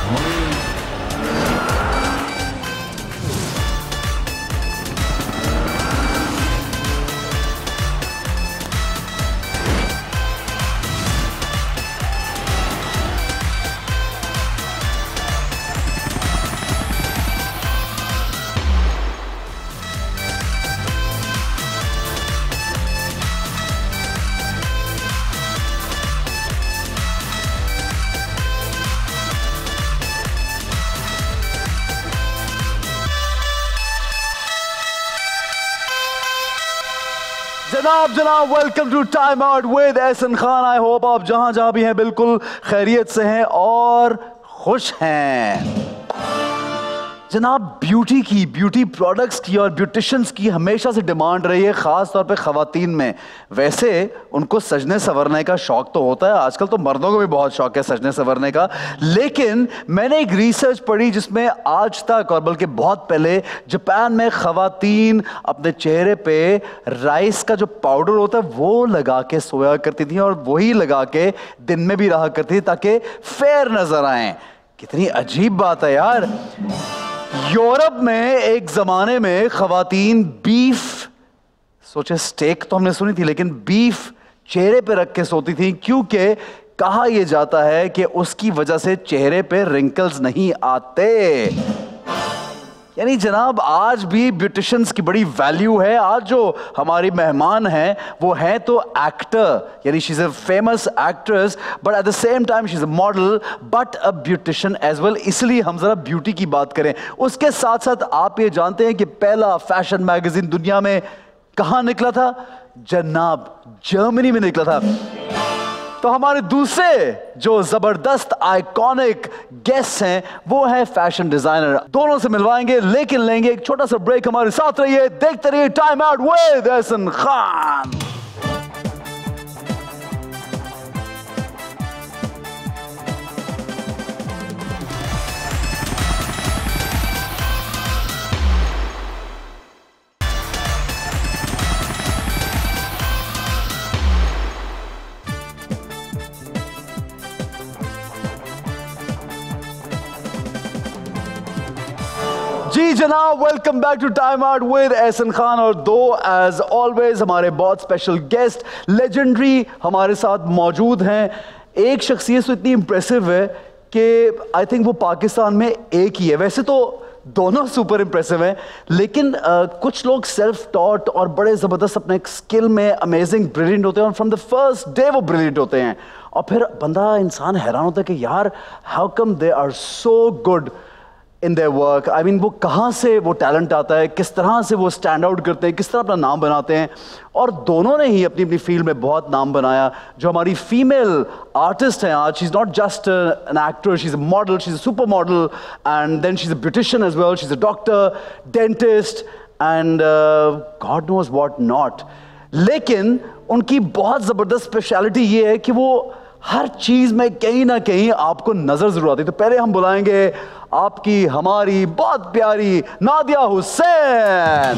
जनाब welcome to time out with Ehsan Khan. I hope आप जहां भी हैं बिल्कुल खैरियत से हैं और खुश हैं। जनाब ब्यूटी प्रोडक्ट्स की और ब्यूटिशियंस की हमेशा से डिमांड रही है, खास तौर पे खवातीन में। वैसे उनको सजने संवरने का शौक तो होता है, आजकल तो मर्दों को भी बहुत शौक है सजने संवरने का। लेकिन मैंने एक रिसर्च पढ़ी जिसमें आज तक और बल्कि बहुत पहले जापान में खवातीन अपने चेहरे पे राइस का जो पाउडर होता है वो लगा के सोया करती थी और वही लगा के दिन में भी रहा करती थी ताकि फेयर नजर आए। कितनी अजीब बात है यार। यूरोप में एक जमाने में खवातीन बीफ, सोचे स्टेक तो हमने सुनी थी, लेकिन बीफ चेहरे पे रख के सोती थी क्योंकि कहा यह जाता है कि उसकी वजह से चेहरे पे रिंकल्स नहीं आते। यानी जनाब आज भी ब्यूटिशियंस की बड़ी वैल्यू है। आज जो हमारी मेहमान हैं वो है तो एक्टर, यानी she is a famous actress, but at the same time she is a model but a beautician as well. इसलिए हम जरा ब्यूटी की बात करें। उसके साथ साथ आप ये जानते हैं कि पहला फैशन मैगजीन दुनिया में कहां निकला था? जनाब जर्मनी में निकला था। तो हमारे दूसरे जो जबरदस्त आइकॉनिक गेस्ट हैं वो है फैशन डिजाइनर। दोनों से मिलवाएंगे लेकिन लेंगे एक छोटा सा ब्रेक। हमारे साथ रहिए, देखते रहिए time out with Ehsan Khan. जी जनाब, welcome back to time out with Ehsan Khan. और दो एज ऑलवेज हमारे बहुत स्पेशल गेस्ट लेजेंडरी हमारे साथ मौजूद हैं। एक शख्सियत तो इतनी इंप्रेसिव है कि आई थिंक वो पाकिस्तान में एक ही है। वैसे तो दोनों सुपर इंप्रेसिव हैं, लेकिन कुछ लोग सेल्फ टॉट और बड़े ज़बरदस्त अपने स्किल में अमेजिंग ब्रिलियंट होते हैं और फ्रॉम द फर्स्ट डे वो ब्रिलियंट होते हैं। और फिर बंदा इंसान हैरान होता है कि यार how come they are so good in their work. I mean वो कहाँ से वो टैलेंट आता है, किस तरह से वो स्टैंड आउट करते हैं, किस तरह अपना नाम बनाते हैं। और दोनों ने ही अपनी अपनी फील्ड में बहुत नाम बनाया। जो हमारी फीमेल आर्टिस्ट हैं आज, she is not just an actor, she is a model, she is a super model and then she is a beautician as well, she is a doctor, dentist and God knows what not. लेकिन उनकी बहुत ज़बरदस्त speciality ये है कि वो हर चीज़ में कहीं ना कहीं आपको नज़र ज़रूर आती है। तो पहले हम बुलाएंगे आपकी हमारी बहुत प्यारी Nadia Hussain.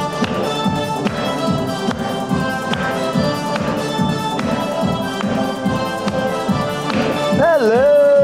Hello.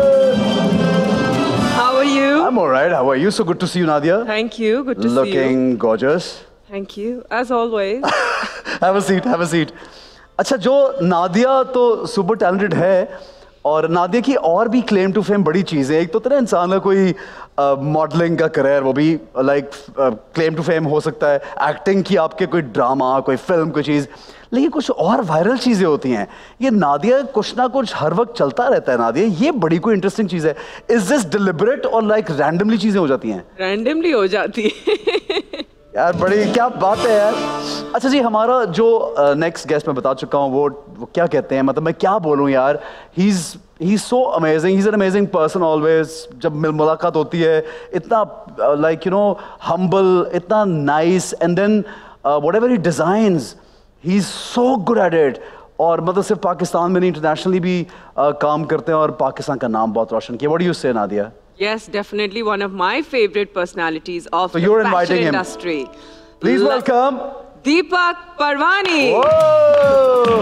How are you? I'm all right. How are you? So good to see you, Nadia. Thank you. Good to see you. Looking gorgeous. Thank you. As always. Have a seat. Have a seat. अच्छा, जो नादिया तो super talented है और नादिया की और भी claim to fame बड़ी चीज़ें। एक तो तेरा इंसान का कोई मॉडलिंग का करियर, वो भी लाइक क्लेम टू फेम हो सकता है। एक्टिंग की आपके कोई ड्रामा, कोई फिल्म, कोई चीज़, लेकिन कुछ और वायरल चीज़ें होती हैं। ये नादिया कुछ ना कुछ हर वक्त चलता रहता है। नादिया ये बड़ी कोई इंटरेस्टिंग चीज़ है। इज दिस डिलिबरेट और लाइक रैंडमली चीज़ें हो जाती हैं? रैंडमली हो जाती है। यार बड़ी क्या बात है यार। अच्छा जी, हमारा जो नेक्स्ट गेस्ट मैं बता चुका हूँ वो क्या कहते हैं, मतलब मैं क्या बोलूँ यार। He is so amazing, he is an amazing person always. जब मुलाकात होती है इतना लाइक यू नो हम्बल, इतना nice, and then whatever he designs he is so good at it. और मतलब सिर्फ पाकिस्तान में नहीं, इंटरनेशनली भी काम करते हैं और पाकिस्तान का नाम बहुत रोशन किया। What do you say Nadia? Yes, definitely one of my favorite personalities of So the you're fashion inviting him. industry. Please welcome Deepak Parvani. Whoa!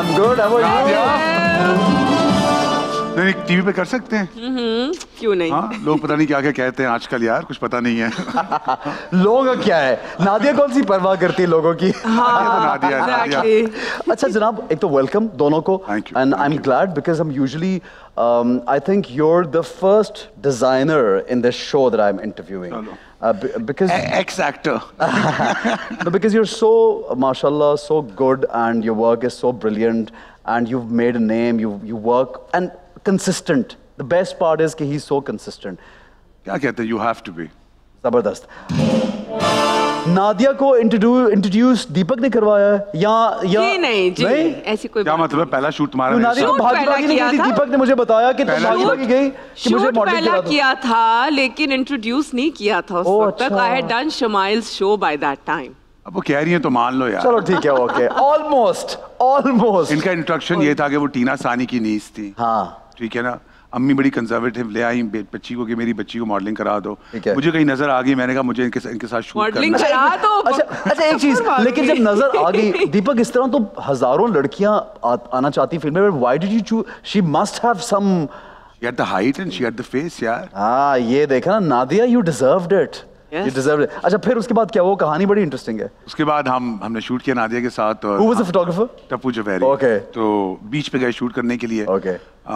I'm good. How are you? नहीं टीवी पे कर सकते हैं। क्यों नहीं? हाँ, लोग पता नहीं क्या क्या कहते हैं आजकल यार, कुछ पता नहीं है। लोगों का क्या है? नादिया कौन सी परवाह करती है लोगों की? नादिया। अच्छा जनाब, एक तो वेलकम दोनों को। And I am glad because हम usually I think you're the first designer in this show that I'm interviewing. Because ex-actor. No, because you're so, mashallah, so good, and your work is so brilliant, and you've made a name. You work and consistent. The best part is कि he's so consistent. क्या कहते हैं? You have to be. जबरदस्त। नादिया को introduce दीपक ने करवाया है या नहीं जी, ऐसी कोई क्या मतलब है? पहला शूट तुम्हारा? नादिया को भागी नहीं गई थी, दीपक ने मुझे बताया कि तुम भागी गई कि मुझे मॉडलिंग पहला किया था, लेकिन इंट्रोड्यूस नहीं किया था उस वक्त तक। I had done Shamail's show by that time. अब वो कह रही है तो मान लो यार। चलो ठीक है, ओके। ऑलमोस्ट इनका इंट्रोडक्शन ये था कि वो टीना सानी की नीस थी। हाँ ठीक है ना। अम्मी बड़ी कंजर्वेटिव ले आई बच्ची को कि मेरी बच्ची को मॉडलिंग करा दो। मुझे कहीं नजर आ गई, मैंने कहा मुझे इनके साथ शूट मॉडलिंग करा दो। अच्छा एक चीज, लेकिन जब नजर आ गई दीपक इस तरह, तो हजारों लड़कियां आना चाहती फिल्म में, why did you choose? She must have some, she had the height and she had the face यार। हाँ ये देखा ना Nadia, you deserved it. You deserved it. अच्छा फिर उसके बाद क्या? वो कहानी बड़ी इंटरेस्टिंग है। उसके बाद हमने शूट किया नादिया के साथ। Who was the photographer? Tappu Javeri. Okay. तो बीच पे गए शूट करने के लिए। Okay.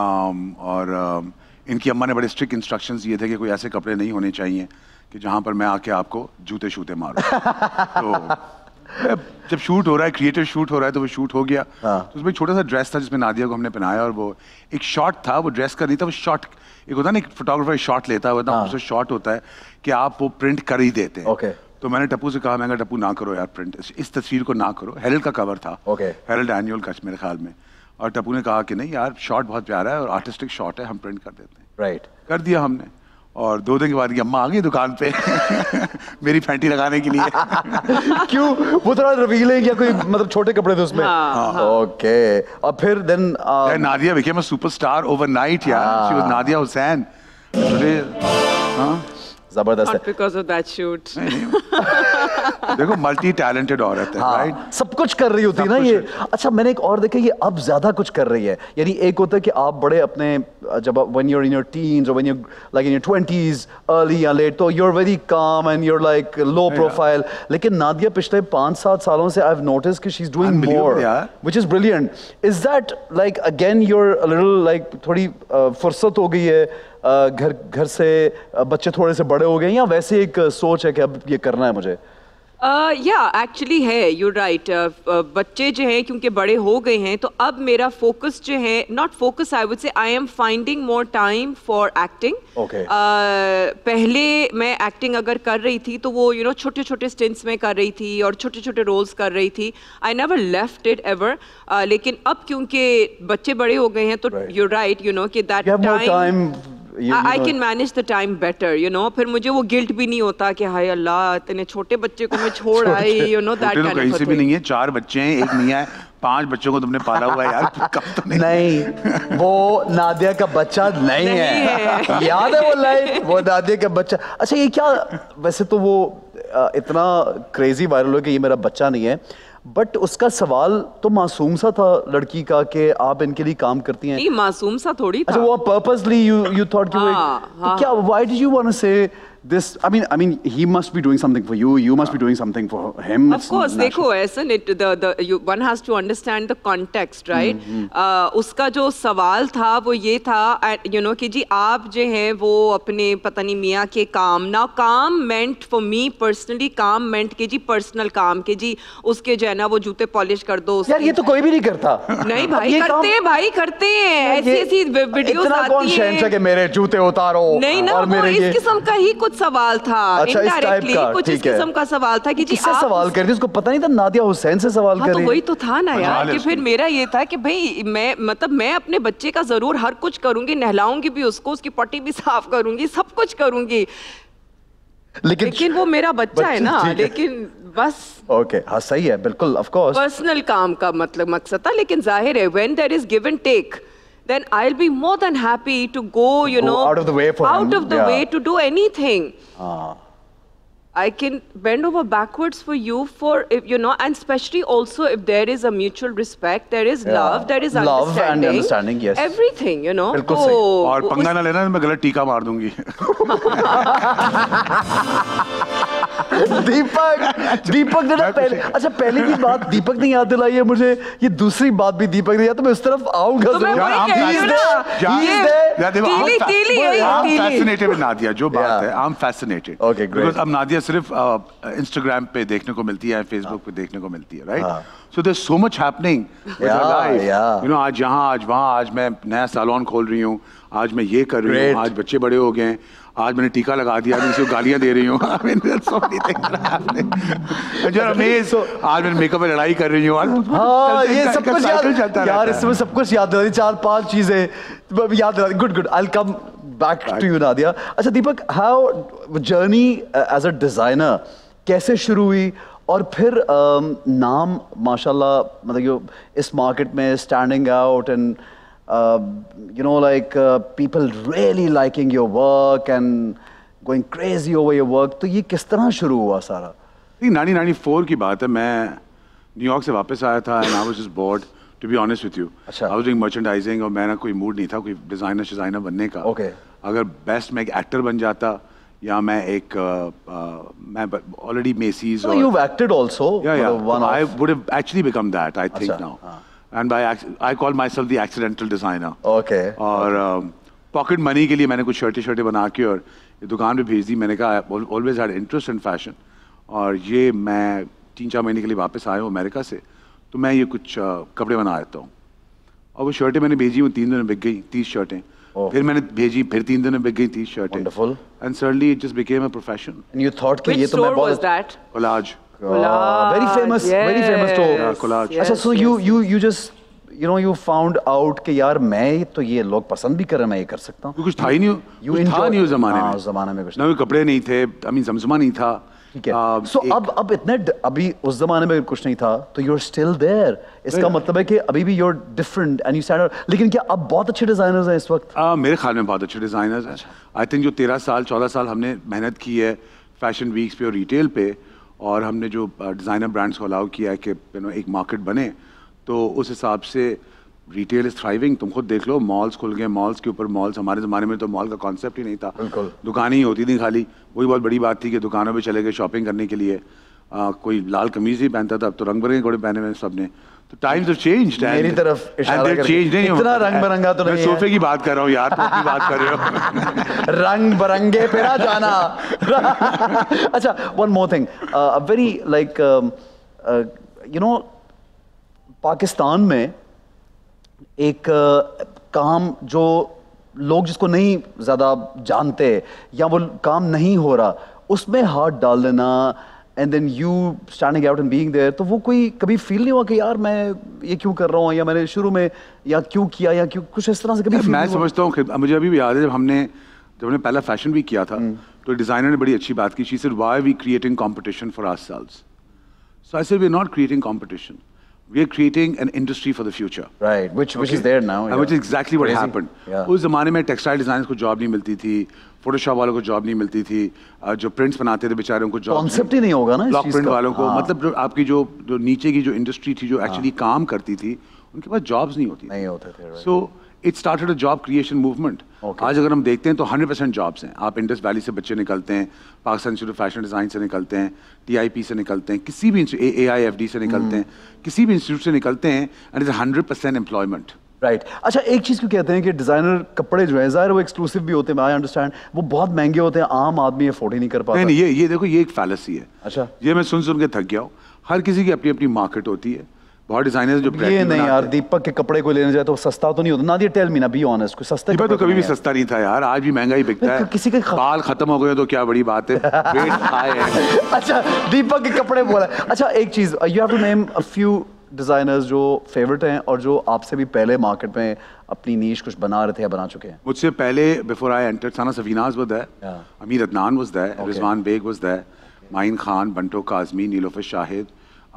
और इनकी अम्मा ने बड़े स्ट्रिक्ट इंस्ट्रक्शंस दिए थे कि कोई ऐसे कपड़े नहीं होने चाहिए कि जहाँ पर मैं आके आपको जूते शूते मारूं। तो जब शूट हो रहा है, क्रिएटिव शूट हो रहा है, तो वो शूट हो गया। तो उसमें एक छोटा सा ड्रेस था जिसमें नादिया को हमने पहनाया, और वो एक शॉट था, वो ड्रेस का नहीं था, वो शॉट एक होता है ना, एक फोटोग्राफर शॉट लेता है, उसमें शॉट होता है कि आप वो प्रिंट कर ही देते हैं। तो मैंने टप्पू से कहा, मैं टप्पू ना करो यार प्रिंट, इस तस्वीर को ना करो। हेरल्ड का कवर था, हेरल्ड एनुअल का मेरे ख्याल में। और टप्पू ने कहा कि नहीं यार, शॉट बहुत प्यारा है और आर्टिस्टिक शॉट है, हम प्रिंट कर देते हैं। राइट, कर दिया हमने। और 2 दिन के बाद अम्मा आ गई दुकान पे मेरी फैंटी लगाने के लिए। क्यों? वो थोड़ा रिवील है या कोई मतलब छोटे कपड़े थे उसमें? ओके। और फिर then Nadia became a superstar overnight यार। She was Nadia Hussain. जबरदस्त है। Not because of that shoot. देखो मल्टी टैलेंटेड औरत है, राइट? सब कुछ कर रही होती है ना ये। अच्छा मैंने एक और देखा, ये अब ज्यादा कुछ कर रही है। यानी एक होता है कि आप बड़े अपने जब when you're in your teens or when you're like in your 20s early या late, तो you're very calm and you're like low profile. लेकिन नादिया पिछले 5-7 सालों से I've noticed कि she's doing more, which is brilliant. Is that like again you're a little like थोड़ी फुर्सत हो गई है, घर से बच्चे थोड़े से बड़े हो गए, या वैसे एक सोच है कि अब ये करना है मुझे? या एक्चुअली है, यू राइट। बच्चे जो हैं क्योंकि बड़े हो गए हैं, तो अब मेरा फोकस जो है, not focus, I would say I am finding more time for acting. पहले मैं एक्टिंग अगर कर रही थी तो वो छोटे छोटे स्टिंट्स में कर रही थी और छोटे छोटे रोल्स कर रही थी। I never left it ever. लेकिन अब क्योंकि बच्चे बड़े हो गए हैं, तो यू राइट, कि that time I can manage the time better, फिर मुझे वो गिल्ट भी नहीं होता कि हाय अल्लाह इतने छोटे बच्चे को मैं छोड़ आई, that kind of कहीं से भी नहीं है। 4 बच्चे हैं, एक मियां है, 5 बच्चों को तुमने पाला हुआ है यार। कब तो नहीं, वो नादिया का बच्चा नहीं है। याद है वो लाइन, वो नादिया का बच्चा। अच्छा ये क्या, वैसे तो वो इतना क्रेजी वायरल हो कि ये मेरा बच्चा नहीं है, बट उसका सवाल तो मासूम सा था लड़की का कि आप इनके लिए काम करती हैं। नहीं, मासूम सा थोड़ी था। अच्छा वो पर्पसली you thought कि वो क्या, why did you want to say this? I mean he must be doing something for you, you must be doing something for him. Of course, देखो ऐसा one has to understand the context, right? उसका जो सवाल था वो ये था, कि जी आप जो हैं वो अपने पता नहीं मियाँ के काम, ना काम meant for me personally, काम meant कि जी पर्सनल काम, कि जी उसके जो है ना वो जूते पॉलिश कर दो। यार ये तो कोई भी नहीं करता। नहीं भाई करते हैं, भाई करते हैं, ऐसी वीडियोस आती हैं कि मेरे जूते उतारो। नहीं ना, वो इस किस्म का ही कुछ सवाल था। अच्छा, इनडायरेक्टली कुछ इस किस्म का सवाल था कि जी आप सवाल कर रही, उसको पता नहीं था नादिया हुसैन से सवाल कर रही। तो वही तो था ना यार, कि फिर मेरा ये था कि भाई मैं अपने बच्चे का जरूर हर कुछ करूंगी, नहलाऊंगी भी उसको, उसकी पट्टी भी साफ करूंगी, सब कुछ करूंगी, लेकिन वो मेरा बच्चा है ना। लेकिन बस ओके, हाँ सही है, बिल्कुल, ऑफ कोर्स पर्सनल काम का मतलब मकसद था। लेकिन जाहिर है when there is give and take, then I'll be more than happy to go, out of the way for him. Out of the way to do anything. I can bend over backwards for you for, if, you know, and especially also if there is a mutual respect, there is love, there is love and understanding, yes. Everything, you know. बिल्कुल सही. और पंगा ना लेना, मैं गलत टीका मार दूंगी. दीपक ने ना पहले की बात दीपक ने याद दिलाई है मुझे, ये दूसरी बात भी दीपक ने याद, तो मैं उस तरफ आऊंगा fascinated नादिया, जो बात है, I'm fascinated. Okay, great. Because अब नादिया सिर्फ Instagram पे देखने को मिलती है, Facebook पे देखने को मिलती है, right? So there's so much happening with her life. You know, आज यहाँ, आज वहाँ, आज मैं नया सैलून खोल रही हूँ, आज मैं ये कर रही हूँ, आज बच्चे बड़े हो गए, आज मैंने टीका लगा दिया, मैं किसी को गालियाँ दे रही हूँ. I mean, there's so many things happening. You're amazed. आज मैंने मेकअप में लड़ाई कर रही हूँ. हाँ, ये सब कुछ याद, यार इसमें सब कुछ याद दिला दी, 4-5 चीजें याद दिला दी. Good. I'll come back to you, Nadia. अच्छा दीपक, how journey as a designer कैसे शुरू हुई, और फिर नाम माशाल्लाह, मतलब यो इस मार्केट में standing out and you know, like people really liking your work and going crazy over your work, तो ये किस तरह शुरू हुआ सारा? 1994 की बात है, मैं न्यूयॉर्क से वापस आया था and I was just bored, to be honest with you. अच्छा. I was doing merchandising और मेरा कोई मूड नहीं था कोई डिजाइनर बनने का. Okay. अगर बेस्ट मैं एक एक्टर बन जाता, या मैं एक मैं already Macy's. So you've acted also. Yeah. I would have actually become that, I think now. And I call myself the accidental designer. Okay. और पॉकेट मनी के लिए मैंने कुछ शर्टें बना के और ये दुकान पे भेज दी. मैंने कहा always had interest in fashion, और ये मैं 3-4 महीने के लिए वापस आया हूँ अमेरिका से, तो मैं ये कुछ कपड़े बना देता हूँ. और वो शर्टें मैंने भेजी, वो 3 दिन में बिक गई 30 शर्टें. फिर मैंने भेजी, फिर 3 दिन में बिक गई 30 शर्टें. Wonderful. And suddenly it just became a profession. And you thought कि ये तो मैं बहुत. Which store was that? Collage. Very famous store. Yeah, Collage. अच्छा, so you just, you know, you found out कि यार मैं तो ये लोग पसंद भी कर रहे हैं, मैं ये कर सकता हूँ. कुछ था ही नहीं, कुछ था नहीं उस जमाने में. उस जमाने में कुछ ना, कपड़े नहीं थे, I mean जमजमा नहीं था. ठीक है. So अब इतने, अभी उस जमाने में कुछ नहीं था, तो you're still there. इसका मतलब है कि अभी भी you're different and you stand out. लेकिन क्या अब बहुत अच्छे डिजाइनर्स हैं इस वक्त? मेरे ख्याल में बहुत अच्छे डिजाइनर्स हैं. आई थिंक जो 13-14 साल हमने मेहनत की है फैशन वीक्स पे और रिटेल पे, और हमने जो डिज़ाइनर ब्रांड्स को अलाउ किया है कि एक मार्केट बने, तो उस हिसाब से रिटेल इज थ्राइविंग. तुम खुद देख लो, मॉल्स खुल गए, मॉल्स के ऊपर मॉल्स. हमारे ज़माने में तो मॉल का कॉन्सेप्ट ही नहीं था. दुकानें ही होती थी खाली. वही बहुत बड़ी बात थी कि दुकानों पे चले गए शॉपिंग करने के लिए. कोई लाल कमीज ही पहनता था, अब तो रंग बिरंगे कपड़े पहने हुए सबने. तो टाइम्स हैव चेंज्ड. मेरी तरफ इशारा करके, इतना रंग बिरंगा तो नहीं है. मैं सोफे की बात कर रहा हूँ यार, तुम की बात कर रहे हो. रंग बिरंगे पे ना जाना. अच्छा, one more thing, very like you know, Pakistan में एक काम जो लोग जिसको नहीं ज़्यादा जानते या वो काम नहीं हो रहा, उसमें हाथ डाल देना, and then you standing out and being there, तो वो कोई कभी फील नहीं हुआ कि यार मैं ये क्यों कर रहा हूँ, या मैंने शुरू में या क्यों किया, या क्यों कुछ इस तरह से कभी? मैं समझता हूँ, मुझे अभी भी याद है जब हमने पहला फैशन वीक किया था, तो डिज़ाइनर ने बड़ी अच्छी बात की. She said, why we creating competition for ourselves? So I said, we are not creating competition. We are creating an industry for the future. Right, which is there now. And which is exactly what happened. उस ज़माने में textile designers को job नहीं मिलती थी, Photoshop वालों को job नहीं मिलती थी, जो प्रिंट्स बनाते थे बेचारे उनको जॉब. कॉन्सेप्ट ही नहीं होगा ना ब्लॉक प्रिंट वालों को. मतलब जो आपकी जो नीचे की जो इंडस्ट्री थी, जो एक्चुअली काम करती थी, उनके पास जॉब्स नहीं होते थे. So it started a job creation movement. आज अगर हम देखते हैं तो 100% जॉब्स हैं. आप इंडस वैली से बच्चे निकलते हैं, Pakistan Institute of Fashion Design से निकलते हैं, TIP से निकलते हैं, किसी भी AIFD से निकलते हैं, किसी भी इंस्टीट्यूट से निकलते हैं, एंड इट्स 100% एम्प्लॉयमेंट. राइट. अच्छा, एक चीज़ क्यों कहते हैं कि डिज़ाइनर कपड़े जो हैं ज़ाहिर वो एक्सक्लूसिव भी होते हैं, आई अंडरस्टैंड, वो बहुत महंगे होते हैं, आम आदमी अफोर्ड ही नहीं कर पाता. नहीं, ये देखो, ये एक फैलेसी है. अच्छा, ये मैं सुन के थक गया हूँ. हर किसी की अपनी अपनी मार्केट होती है. बहुत डिजाइनर्स जो ये नहीं यार, दीपक के कपड़े को लेने जाए तो सस्ता तो नहीं होता ना. टेल मी ना, बी ऑनेस्ट, कोई सस्ता दीपक तो कभी भी सस्ता नहीं था यार. आज भी महंगा ही बिकता है. किसी के बाल खत्म हो गए तो क्या बड़ी बात है, वेट हाई है. अच्छा, दीपक के कपड़े बोला. अच्छा, एक चीज, you have to name a few designers जो फेवरेट हैं और जो आपसे भी पहले मार्केट में अपनी नीश कुछ बना रहे थे या बना चुके हैं. मुझसे पहले, before I entered, Sana Safinaz was there, Amir Adnan was there, Rizwan Beg was there, Maheen Khan, Bunto Kazmi, Nilofar Shahid,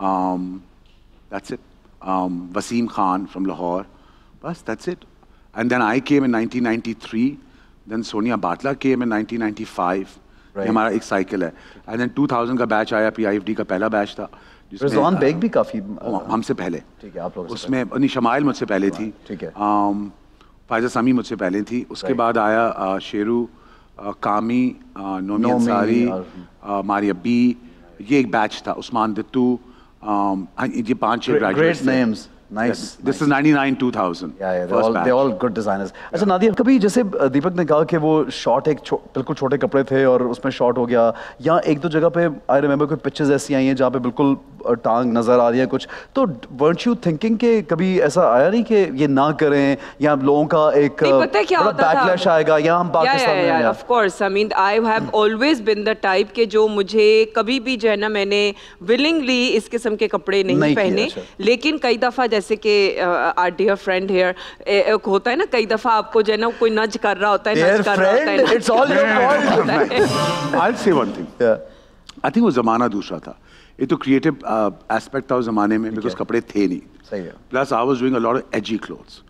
that's it. Wasim Khan from Lahore, bas, that's it. And then I came in 1993, then Sonia Batla came in 1995, हमारा एक साइकिल है। एंड देन 2000 का batch आया, PIFD का पहला batch था Rizwan bag भी काफी हमसे पहले। ठीक है, आप लोग उसमें नहीं, शमाइल मुझसे पहले थी। ठीक है। फायजा समी मुझसे पहले थी। उसके बाद आया शेरू, कामी, नोमी अंसारी, मारिया बी, ये एक बैच था। उस्मान दित्तू, ये 5-6 great names. Nice. This is 99, 2000. Yeah, they're all good designers. अच्छा नादिया, कभी जैसे दीपक ने कहा कि वो शॉट एक बिल्कुल छोटे कपड़े थे और उसमें शॉट हो गया, या एक दो जगह पे आई रिमेंबर कोई पिक्चर्स ऐसी आई हैं जहाँ पे बिल्कुल टांग नजर आ रही है कुछ, तो weren't you thinking कि कभी ऐसा आया नहीं कि ये ना करें, या लोगों का एक बड़ा बैकलैश आएगा, या हम पाकिस्तान में? Of course, I mean I have always been the type के जो मुझे कभी भी जो है ना, मैंने willingly इस किस्म के कपड़े नहीं पहने, लेकिन कई दफा जैसे कि our dear friend here, एक होता है ना, कई दफा आपको जो है ना कोई नज कर रहा होता है, नज कर रहा होता है। It's all your fault. I'll say one thing. I think वो जमाना दूसरा था। ये तो क्रिएटिव एस्पेक्ट था उस जमाने में, बिकॉज कपड़े थे नहीं। सही है। Plus I was doing a lot of edgy clothes.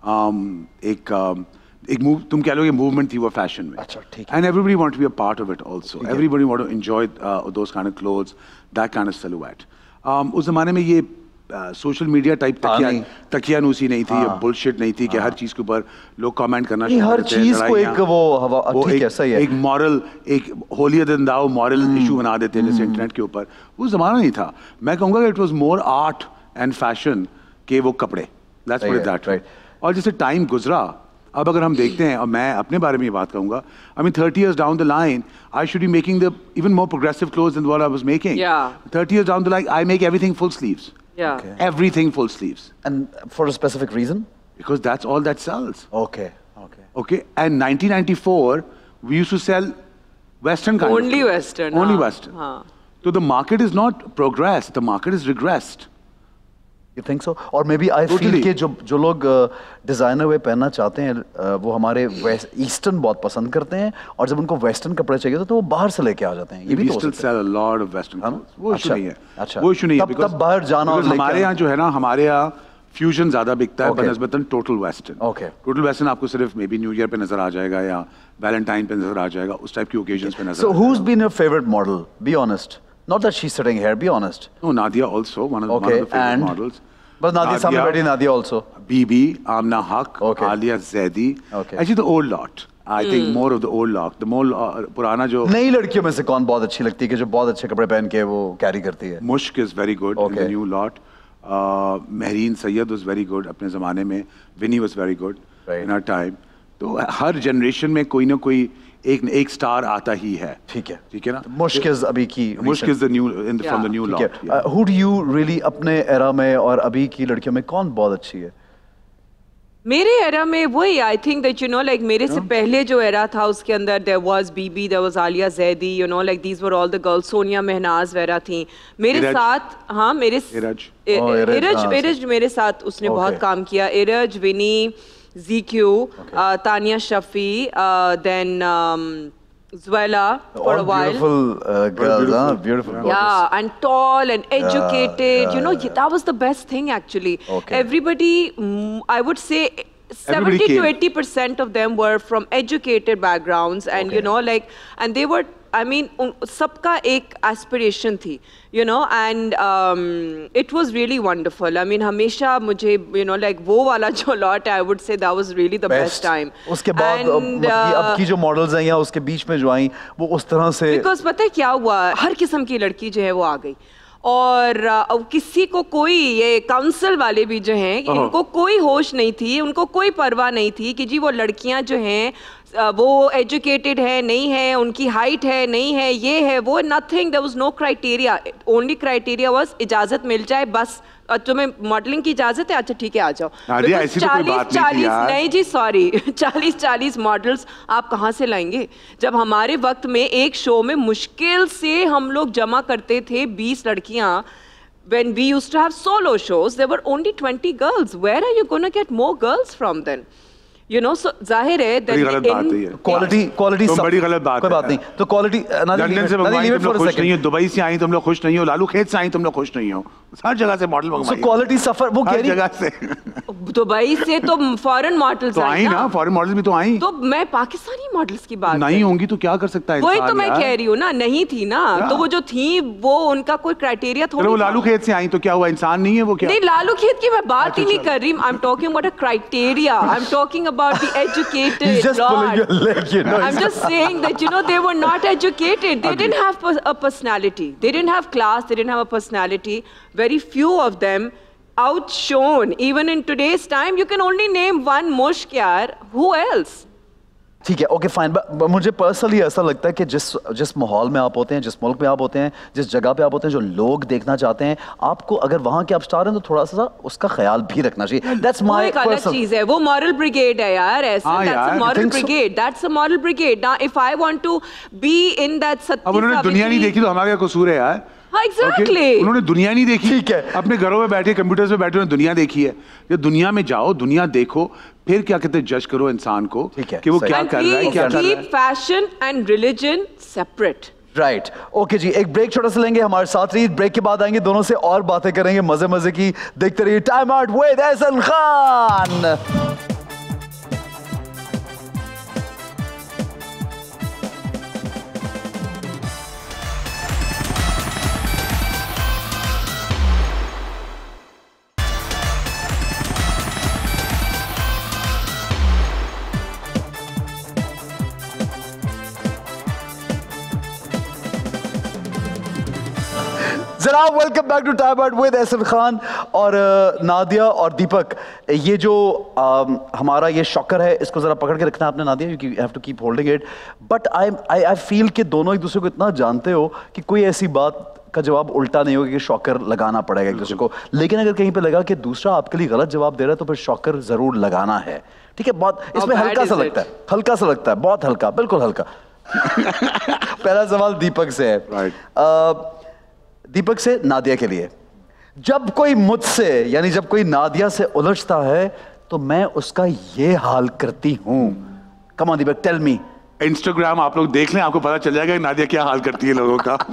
एक मूव, तुम कह लो ये मूवमेंट थी वो फैशन में। अच्छा, ठीक है। And everybody want to be a part of it also. Everybody want to enjoy those kind of clothes, that kind of silhouette. उस जमाने में ये सोशल मीडिया टाइप तकियानूसी नहीं थी, बुलशिट नहीं थी कि हर चीज के ऊपर लोग कमेंट करना शुरू हर चीज को एक वो ठीक है, सही है, एक मॉरल, एक holier than thou moral issue बना देते हैं जैसे इंटरनेट के ऊपर। वो जमाना नहीं था। मैं कहूँगा it was more art and fashion के वो कपड़े, दैट्स व्हाट दैट राइट। और जैसे टाइम गुजरा, अब अगर हम देखते हैं, और मैं अपने बारे में बात करूंगा, I mean 30 years down the line I should be making the even more progressive clothes than what I was making. 30 years down the line I make everything full sleeves. Okay. Everything full sleeves. And for a specific reason? Because that's all that sells. Okay. And 1994 we used to sell Western kind only of Western. Only Western. So the market is not progressed, the market is regressed. You think so? और may B I feel कि जो लोग designer वे पहनना चाहते हैं वो हमारे eastern बहुत पसंद करते हैं, और जब उनको वेस्टर्न कपड़े चाहिए तो वो बाहर से लेके आ जाते हैं। ये भी तो sell a lot of Western clothes. वो इशू नहीं है। अच्छा, वो इशू नहीं है, तब बाहर जाना और हमारे यहाँ जो है ना, हमारे यहाँ फ्यूजन ज्यादा बिकता है बनस्बतन total western. Okay, total western आपको सिर्फ मे बी न्यू ईयर पे नजर आ जाएगा या वैलेंटाइन पे नजर आ जाएगा, उस टाइप की ओकेजन्स पे नजर। So who's been your favorite model? Be honest. Not that she's sitting here. Be honest. No, Nadia also one of the favorite models. But Nadia सामने बैठी, Nadia also. Bibi, Amna Haq, Alia Zaidi. Actually the old lot. I think more of the old lot. The more पुराना जो नई लड़कियों में से कौन बहुत अच्छी लगती है कि जो बहुत अच्छे कपड़े पहन के वो कैरी करती है? Mushk is very good in the new lot. Mehreen Sayyed was very good अपने ज़माने में. Winnie was very good in her time. तो हर जनरेशन में कोई ना कोई एक स्टार आता ही है। ठीक है ना। मुश्क इज अभी की, Mushk is the new from the new lot. Who do you really अपने एरा में और अभी की लड़कियों में कौन बहुत अच्छी है? मेरे एरा में वही, I think that you know like मेरे से पहले जो एरा था उसके अंदर there was Bibi, there was Aaliya Zaidi, you know like these were all the girls, Sonia Mehnaz वगैरह थी मेरे साथ। हाँ, मेरे इरज मेरे साथ उसने बहुत काम किया। इरज, विनी, ZQ, Tanya Shafi, then Zuela for a while. Beautiful girls, huh? Beautiful. Yeah, and tall and educated. You know, that was the best thing actually. Everybody, I would say 70 to 80% of them were from educated backgrounds, and you know, like, and they were, I mean, सबका एक aspiration थी, you know, and it was really wonderful. I mean, हमेशा मुझे, you know, like वो वाला जो lot, I would say that was really the best time. उसके बाद अब की जो models हैं या उसके बीच में जो आई वो उस तरह से, because पता है क्या हुआ, हर किस्म की लड़की जो है वो आ गई, और किसी को कोई, ये काउंसिल वाले भी जो हैं इनको कोई होश नहीं थी, उनको कोई परवाह नहीं थी कि जी वो लड़कियां जो हैं वो एजुकेटेड है नहीं है, उनकी हाइट है नहीं है, ये है वो, nothing, there was no criteria. Only criteria was इजाजत मिल जाए बस, तुम्हें मॉडलिंग की इजाजत है, अच्छा ठीक है आ जाओ। 40 नहीं जी, सॉरी 40 मॉडल्स आप कहाँ से लाएंगे, जब हमारे वक्त में एक शो में मुश्किल से हम लोग जमा करते थे 20 लड़कियां। When we used to have solo shows, there were only 20 girls. Where are you going to get more girls from then? You know, so जाहिर है that बड़ी गलत बात है ये। क्वालिटी तो बड़ी गलत बात कोई बात नहीं। तो क्वालिटी लंदन से मंगवाई तुम लोग खुश नहीं हो, दुबई से आई तुम लोग खुश नहीं हो, लालू खेत से आई तुम लोग खुश नहीं हो, हर जगह से मॉडल मंगवाई। क्वालिटी सफर वो हर जगह से दुबई से तो फॉरेन मॉडल्स तो आई ना, फॉरेन मॉडल्स भी तो आई। तो मैं पाकिस्तानी मॉडल्स की बात नहीं होंगी तो क्या कर सकता है इंसान? वही तो मैं कह रही हूँ ना, नहीं थी ना, तो वो जो थी वो उनका कोई क्राइटेरिया थोड़ी। वो लालू खेत से आई तो क्या हुआ, इंसान नहीं है वो? क्या नहीं, लालू खेत की मैं बात ही नहीं कर रही। I am talking about a criteria, I am talking about the educated lot. I'm just saying that, you know, they were not educated. They didn't have a personality. They didn't have class. They didn't have a personality. Very few of them outshone. Even in today's time, you can only name one mushk yaar. Who else? ठीक है, okay fine. मुझे personally ऐसा लगता है कि जिस माहौल में आप होते हैं, जिस मुल्क में आप होते हैं, जिस जगह पे आप होते हैं, जो लोग देखना चाहते हैं आपको, अगर वहां के आप स्टार हैं तो थोड़ा सा उसका ख्याल भी रखना चाहिए। दैट्स माय एक अलग चीज है, वो मॉरल ब्रिगेड है यार। ऐसा that's a moral brigade, that's a moral brigade. Now if I want to be in that सत्य, अब उन्होंने दुनिया नहीं देखी तो हमारा क्या कसूर है यार? Exactly. उन्होंने दुनिया नहीं देखी, ठीक है, अपने घरों में बैठे कंप्यूटर्स में बैठे उन्होंने दुनिया देखी है। ये दुनिया में जाओ, दुनिया देखो, फिर क्या कहते हैं जज करो इंसान को कि वो क्या कर रहा है, क्या कर रहा है। Fashion and religion separate. Right, okay जी, एक ब्रेक छोटा सा लेंगे, हमारे साथ रहिए। ब्रेक के बाद आएंगे, दोनों से और बातें करेंगे मजे मजे की। देखते रहिए time out with Ehsan Khan. जनाब, welcome back to time out with Ehsan Khan और नादिया और दीपक। ये जो हमारा ये शॉकर है, इसको जरा पकड़ के रखना आपने Nadia, you have to keep holding it. But I feel कि दोनों एक दूसरे को इतना जानते हो कि कोई ऐसी बात का जवाब उल्टा नहीं होगा कि शॉकर लगाना पड़ेगा एक दूसरे को। लेकिन अगर कहीं पे लगा कि दूसरा आपके लिए गलत जवाब दे रहा है तो फिर शॉकर जरूर लगाना है। ठीक है, बहुत इसमें हल्का सा लगता है, हल्का सा लगता है, बहुत हल्का, बिल्कुल हल्का। पहला सवाल दीपक से है, दीपक से नादिया के लिए। जब कोई मुझसे यानी जब कोई नादिया से उलझता है तो मैं उसका ये हाल करती हूं। Come on Deepak, tell me. Instagram आप लोग देख लें, आपको पता चल जाएगा कि नादिया क्या हाल करती है लोगों का।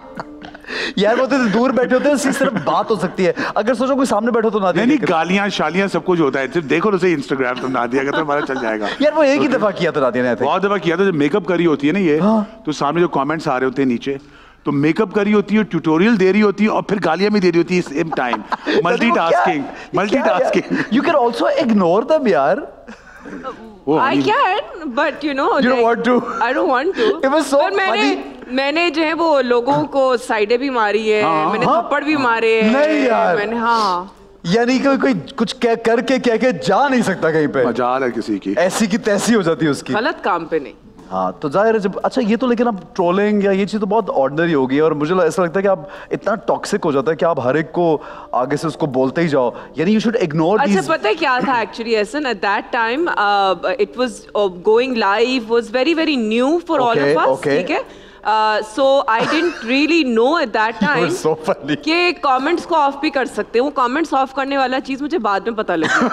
यार वो तो दूर बैठे होते हैं, सिर्फ बात हो सकती है। अगर सोचो कोई सामने बैठो तो नादिया नहीं, गालियां शालियां सब कुछ होता है। सिर्फ देखो तो सही इंस्टाग्राम, तो नादिया का तो पता चल जाएगा। यार वो एक ही दफा किया था नादिया ने, बहुत दफा किया था। जब मेकअप करी होती है ना ये, तो सामने जो कमेंट्स आ रहे होते हैं नीचे, तो मेकअप करी होती है, ट्यूटोरियल दे रही होती है और फिर गालियां भी दे रही होती है same time. Multitasking. You can also ignore them यार। I can, but you know, you don't want to. I don't want to. It was so funny. मैंने जो है वो लोगों को साइडें भी मारी है, मैंने थप्पड़ भी मारे हैं। नहीं यार, मैंने यानी कोई कुछ करके कह के जा नहीं सकता कहीं पे। मजाल है किसी की, ऐसी की तैसी हो जाती है उसकी। गलत काम पे नहीं। हाँ, तो जाहिर है जब अच्छा ये तो, लेकिन अब ट्रोलिंग या ये चीज़ तो बहुत ऑर्डिनरी हो गई है और मुझे ऐसा लगता है कि आप इतना टॉक्सिक हो जाता है कि आप हर एक को आगे से उसको बोलते ही जाओ, यानी यू शुड इग्नोर। अच्छा, पता है क्या था actually Ehsan, at that time it was going live was very very new for all of us, ठीक है। So I didn't really know at that time कि comments को ऑफ भी कर सकते हैं। वो comments ऑफ करने वाला चीज मुझे बाद में पता लगी।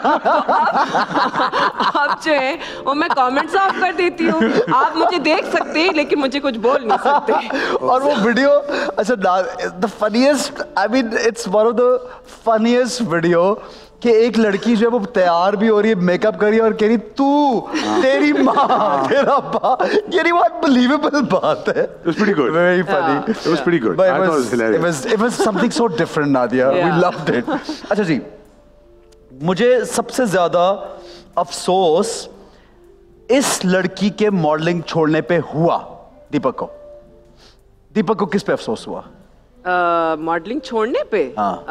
अब जो है वो मैं comments ऑफ कर देती हूँ, आप मुझे देख सकते हैं लेकिन मुझे कुछ बोल नहीं सकते। और वो वीडियो, अच्छा, the funniest, I mean it's one of the funniest video कि एक लड़की जो है वो तैयार भी हो रही है, मेकअप कर रही है और कह रही तू, तेरी माँ, तेरा बाप। ये वो अनबिलीवेबल बात है। It was pretty good. Very funny. It was pretty good. I thought it was hilarious. It was something so different, Nadia. We loved it. अच्छा जी, मुझे सबसे ज्यादा अफसोस इस लड़की के मॉडलिंग छोड़ने पे हुआ। दीपक को किस पे अफसोस हुआ? मॉडलिंग छोड़ने पे?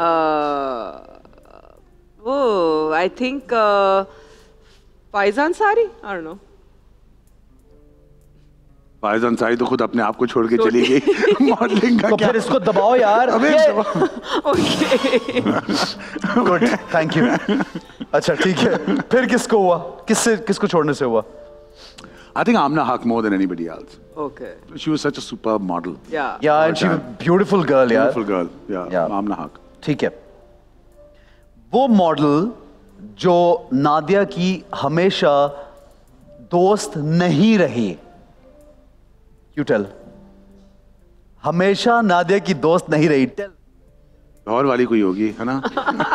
Oh, I think Faiz Ansari, I don't know. Faiz Ansari तो खुद अपने आप को छोड़ के चली गई। मॉडलिंग का तो फिर इसको दबाओ यार। Okay. Good, thank you. अच्छा ठीक है, फिर किसको हुआ? किसको छोड़ने से हुआ? I think Amna Haq more than anybody else. Okay. She was such a superb model. Yeah. Yeah, and she was a beautiful girl, यार. Beautiful girl. Yeah. Amna Haq. ठीक है, वो मॉडल जो नादिया की हमेशा दोस्त नहीं रही? You tell. हमेशा नादिया की दोस्त नहीं रही, टेल। लाहौर वाली कोई होगी, है ना?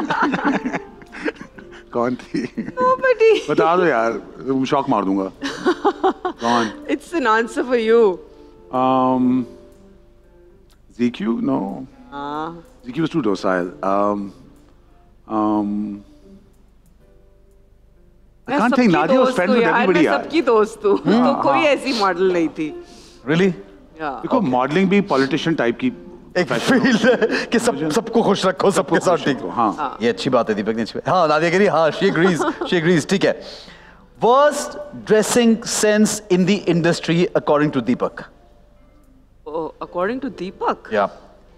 कौन थी? बता दो यार, शौक मार दूंगा। कौन? It's an answer for you. ZQ? No. ZQ was too docile. I can't think. Nadia was friends with everybody. मैं सबकी दोस्त हूँ, तो कोई ऐसी मॉडल नहीं थी। Really? देखो मॉडलिंग भी पॉलिटिशियन टाइप की एक फील्ड है कि सबको खुश रखो, सबके साथ ठीक। हाँ, ये अच्छी बात है दीपक ने। हाँ, नादिया कह रही, हाँ, she agrees, ठीक है। Worst dressing sense in the industry according to Deepak. Oh, according to Deepak? Yeah.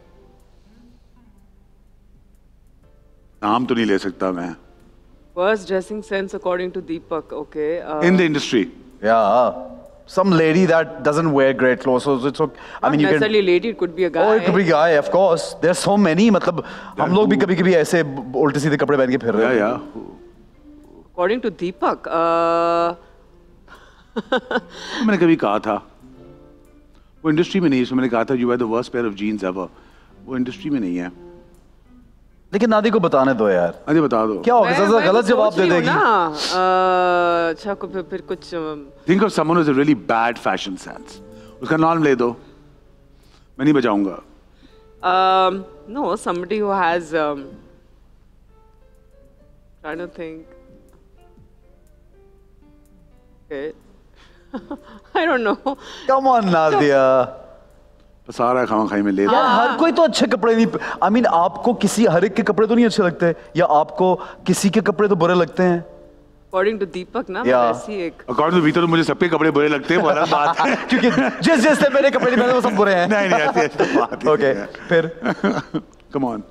नाम तो नहीं ले सकता मैं। Worst dressing sense according to Deepak, okay. In the industry. Yeah. Some lady that doesn't wear great clothes, so it's okay. I mean, you can. Necessarily lady, it could be a guy. Oh, it could be a guy, of course. There's so many. मतलब हम लोग भी कभी-कभी ऐसे उल्टे सीधे कपड़े पहन के फिर रहे हैं। Yeah. According to Deepak, मैंने कभी कहा था, वो इंडस्ट्री में नहीं है, मैंने कहा था you wear the worst pair of jeans ever. वो इंडस्ट्री में नहीं है। लेकिन नादी को बताने दो यार। नादी बता दो। क्या होगा? सर गलत जवाब दे देगी। अच्छा फिर कुछ। Think of someone who has a really bad fashion sense. उसका नाम ले दो। मैं नहीं बजाऊंगा। No, somebody who has. Trying to think. Okay. I don't know. Come on, Nadia. सारा खामा खाई में ले दो। यार हर कोई तो अच्छे कपड़े नहीं, I mean आपको किसी हर एक के कपड़े तो नहीं अच्छे लगते, या आपको किसी के कपड़े तो बुरे लगते हैं? According to Deepak ना, ऐसी एक। According to Deepak तो मुझे सबके कपड़े बुरे लगते हैं, वाला बात है। क्योंकि जिस मेरे कपड़े नहीं पहने वो सब बुरे हैं। नहीं ऐसी बात है। Okay, फिर Come on.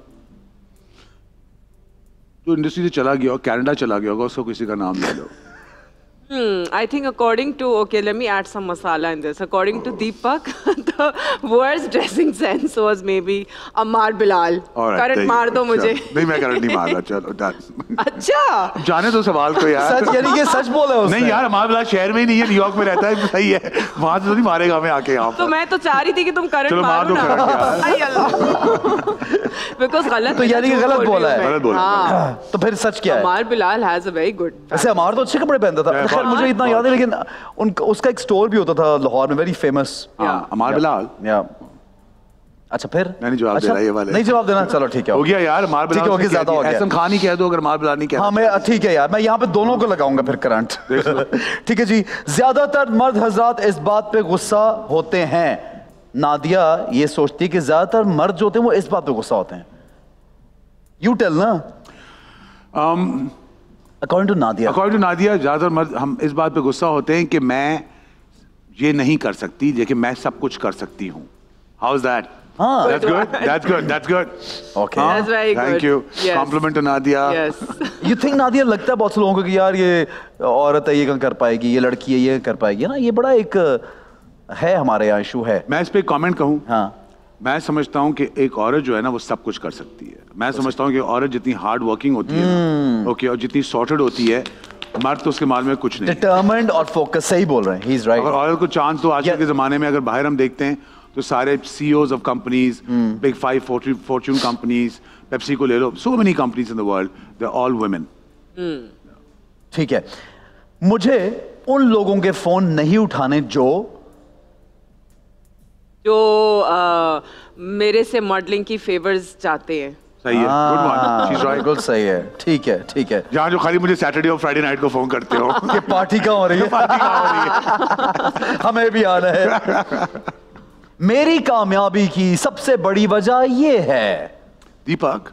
जो इंडस्ट्री से चला गया, कनाडा चला गया होगा, उसको किसी का नाम ले लो। I think according to, okay, let me add some masala in this. According to Deepak, the worst dressing sense was maybe Ammar Bilal. Current मार दो मुझे. नहीं मैं करंट नहीं मार रहा, चलो डन. अच्छा. जाने दो सवाल को यार. सच यानी कि सच बोला उसने. नहीं यार, अम्मार बिलाल शहर में ही नहीं है, न्यूयॉर्क में रहता है, सही है. वहाँ से तो नहीं मारेगा हमें आके यहाँ पर. तो मैं तो चाह रही थी कि तुम करंट मारो ना. आई अल्लाह. Because गलत. तो यानी कि गलत बोला है. गलत बोला. तो फिर सच क्या है? Ammar Bilal has a very good. ऐसे अम्मार तो अच्छे कपड़े पहनता था. खैर मुझे इतना याद है, लेकिन उसका एक स्टोर भी होता था लाहौर में, वेरी फेमस. अम्मार बिलाल. अच्छा फिर नहीं जवाब दे रहा ये वाले. नहीं जवाब देना, चलो ठीक है, हो गया यार. अम्मार बिलाल ठीक है, ज्यादा हो गया. एहसन खान ही कह दो, अगर अम्मार बिलाल नहीं कहता. हाँ मैं ठीक है यार, मैं यहाँ पे दोनों को लगाऊंगा फिर करंट. ठीक है जी. ज्यादातर मर्द हजरात इस बात पे गुस्सा होते हैं, नादिया ये सोचती है कि ज्यादातर मर्द जो होते हैं वो इस बात पे गुस्सा होते हैं. यू टेल ना. According to Nadia, ज्यादातर मर्द हम इस बात पे गुस्सा होते हैं कि मैं ये नहीं कर सकती, लेकिन मैं सब कुछ कर सकती हूँ. How is that? That's good. Okay. That's very good. Thank you. Yes. Compliment to Nadia. Yes. You think Nadia लगता है बहुत से लोगों को कि यार ये औरत है, ये कर पाएगी, ये लड़की है, ये कर पाएगी ना. ये बड़ा एक है हमारे यहाँ इशू है. मैं इस पे कमेंट कहूँ. हाँ. मैं समझता हूँ कि एक औरत जो है ना वो सब कुछ कर सकती है. मैं समझता हूँ कि औरत जितनी हार्ड वर्किंग होती है, ओके, और जितनी सॉर्टेड होती है, मर्द तो उसके माल में कुछ नहीं. डिटरमिन्ड और फोकस. सही बोल रहे हैं. He is right. अगर औरत को चांस तो आजकल के जमाने में अगर बाहर हम देखते हैं तो सारे CEOs of companies, big 5 fortune companies, Pepsi को ले लो, so many companies in the world, they are all women. ठीक है. मुझे उन लोगों के फोन नहीं उठाने जो मेरे से मॉडलिंग की फेवर्स चाहते हैं. सही है. Good one. She is right. बिल्कुल सही है. ठीक है. जहाँ जो खाली मुझे सैटरडे और फ्राइडे नाइट को फोन करते हो कि पार्टी कहाँ हो रही है. हमें भी आना है. मेरी कामयाबी की सबसे बड़ी वजह ये है. दीपक.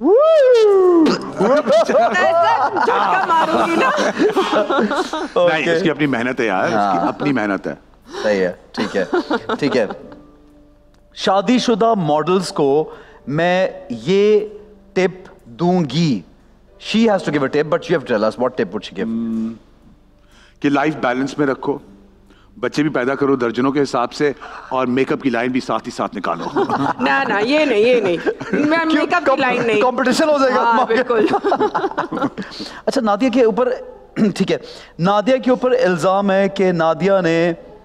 झटका मारूंगी ना. नहीं, इसकी अपनी मेहनत है यार. इसकी अपनी मेहनत है. सही है. ठीक है. शादीशुदा मॉडल्स को मैं ये टिप दूंगी. She has to give a tip, but you have to tell us what tip would she give. कि लाइफ बैलेंस में रखो, बच्चे भी पैदा करो दर्जनों के हिसाब से और मेकअप की लाइन भी साथ ही साथ निकालो। ना ना ये नहीं मैं मेकअप की लाइन नहीं, कंपटीशन हो जाएगा। हाँ, बिल्कुल। अच्छा नादिया के ऊपर ठीक है, नादिया के ऊपर इल्जाम है कि नादिया ने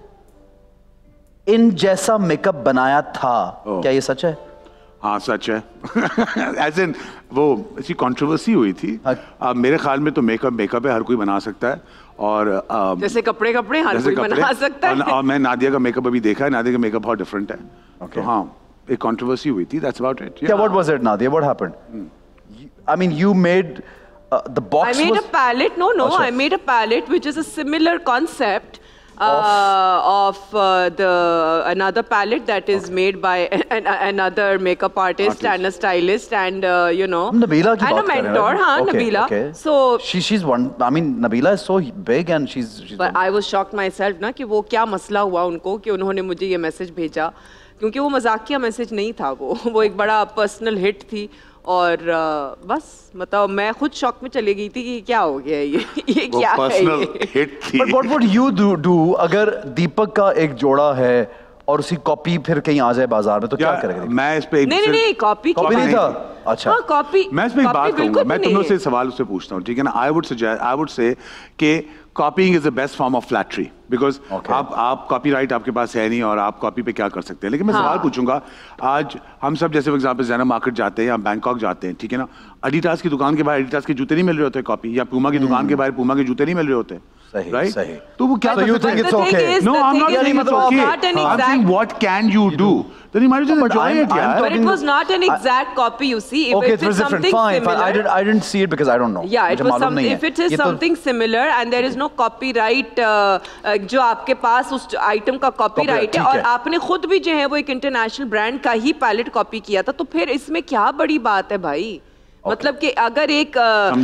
इन जैसा मेकअप बनाया था, क्या ये सच है? हाँ सच है। एज इन वो इसी कंट्रोवर्सी हुई थी। मेरे ख्याल में तो मेकअप है, हर कोई बना सकता है। और जैसे कपड़े हर कोई बना सकता है। और मैं नादिया का मेकअप अभी देखा है, नादिया का मेकअप बहुत डिफरेंट है। तो हाँ एक कंट्रोवर्सी हुई थी, दैट्स अबाउट इट। क्या what was it Nadia, what happened? I mean you made the box I made a palette. No, I made a palette which is a similar concept of the another palette that is made by another makeup artist and a stylist and you know Nabila की and a बात कर रहे हैं mentor. हाँ Okay, Nabila. okay. So she's one. I mean Nabila is so big and she's but I was shocked myself ना कि वो क्या मसला हुआ उनको कि उन्होंने मुझे ये मैसेज भेजा, क्योंकि वो मजाकिया मैसेज नहीं था, वो एक बड़ा पर्सनल हिट थी। और बस मतलब मैं खुद शॉक में चली गई थी कि क्या हो गया ये क्या है ये? हिट थी। But what would you do अगर दीपक का एक जोड़ा है और उसकी कॉपी फिर कहीं आ जाए बाजार में तो क्या करेगा? मैं इस पे नहीं कॉपी नहीं था। अच्छा हाँ कॉपी। मैं इसमें एक बात कहूंगा, मैं तुम लोग से सवाल उससे पूछता हूँ, ठीक है ना? आई वुड से कि copying is the best form of flattery, because आप कॉपीराइट आपके पास है नहीं और आप कॉपी पे क्या कर सकते हैं। लेकिन मैं सवाल पूछूंगा, आज हम सब जैसे फॉर एग्जांपल ज़ैनब मार्केट जाते हैं या बैंकॉक जाते हैं, ठीक है ना? एडिडास की दुकान के बाहर एडिडास के जूते नहीं मिल रहे होते कॉपी, या पूमा की दुकान के बाहर पूमा के जूते नहीं मिल रहे होते, राइट? तो वो क्या? So you think it's okay? No, I'm not saying it's okay. I'm saying what can you do? Then you might just enjoy it, yeah. But it was not an exact copy, you see. If Okay, it is something similar. I didn't see it because I don't know. Yeah, it was something. If it is something similar and there is no copyright, जो आपके पास उस item का copyright है और आपने खुद भी जो है वो एक इंटरनेशनल ब्रांड का ही पैलेट कॉपी किया था, तो फिर इसमें क्या बड़ी बात है भाई? मतलब कि अगर एक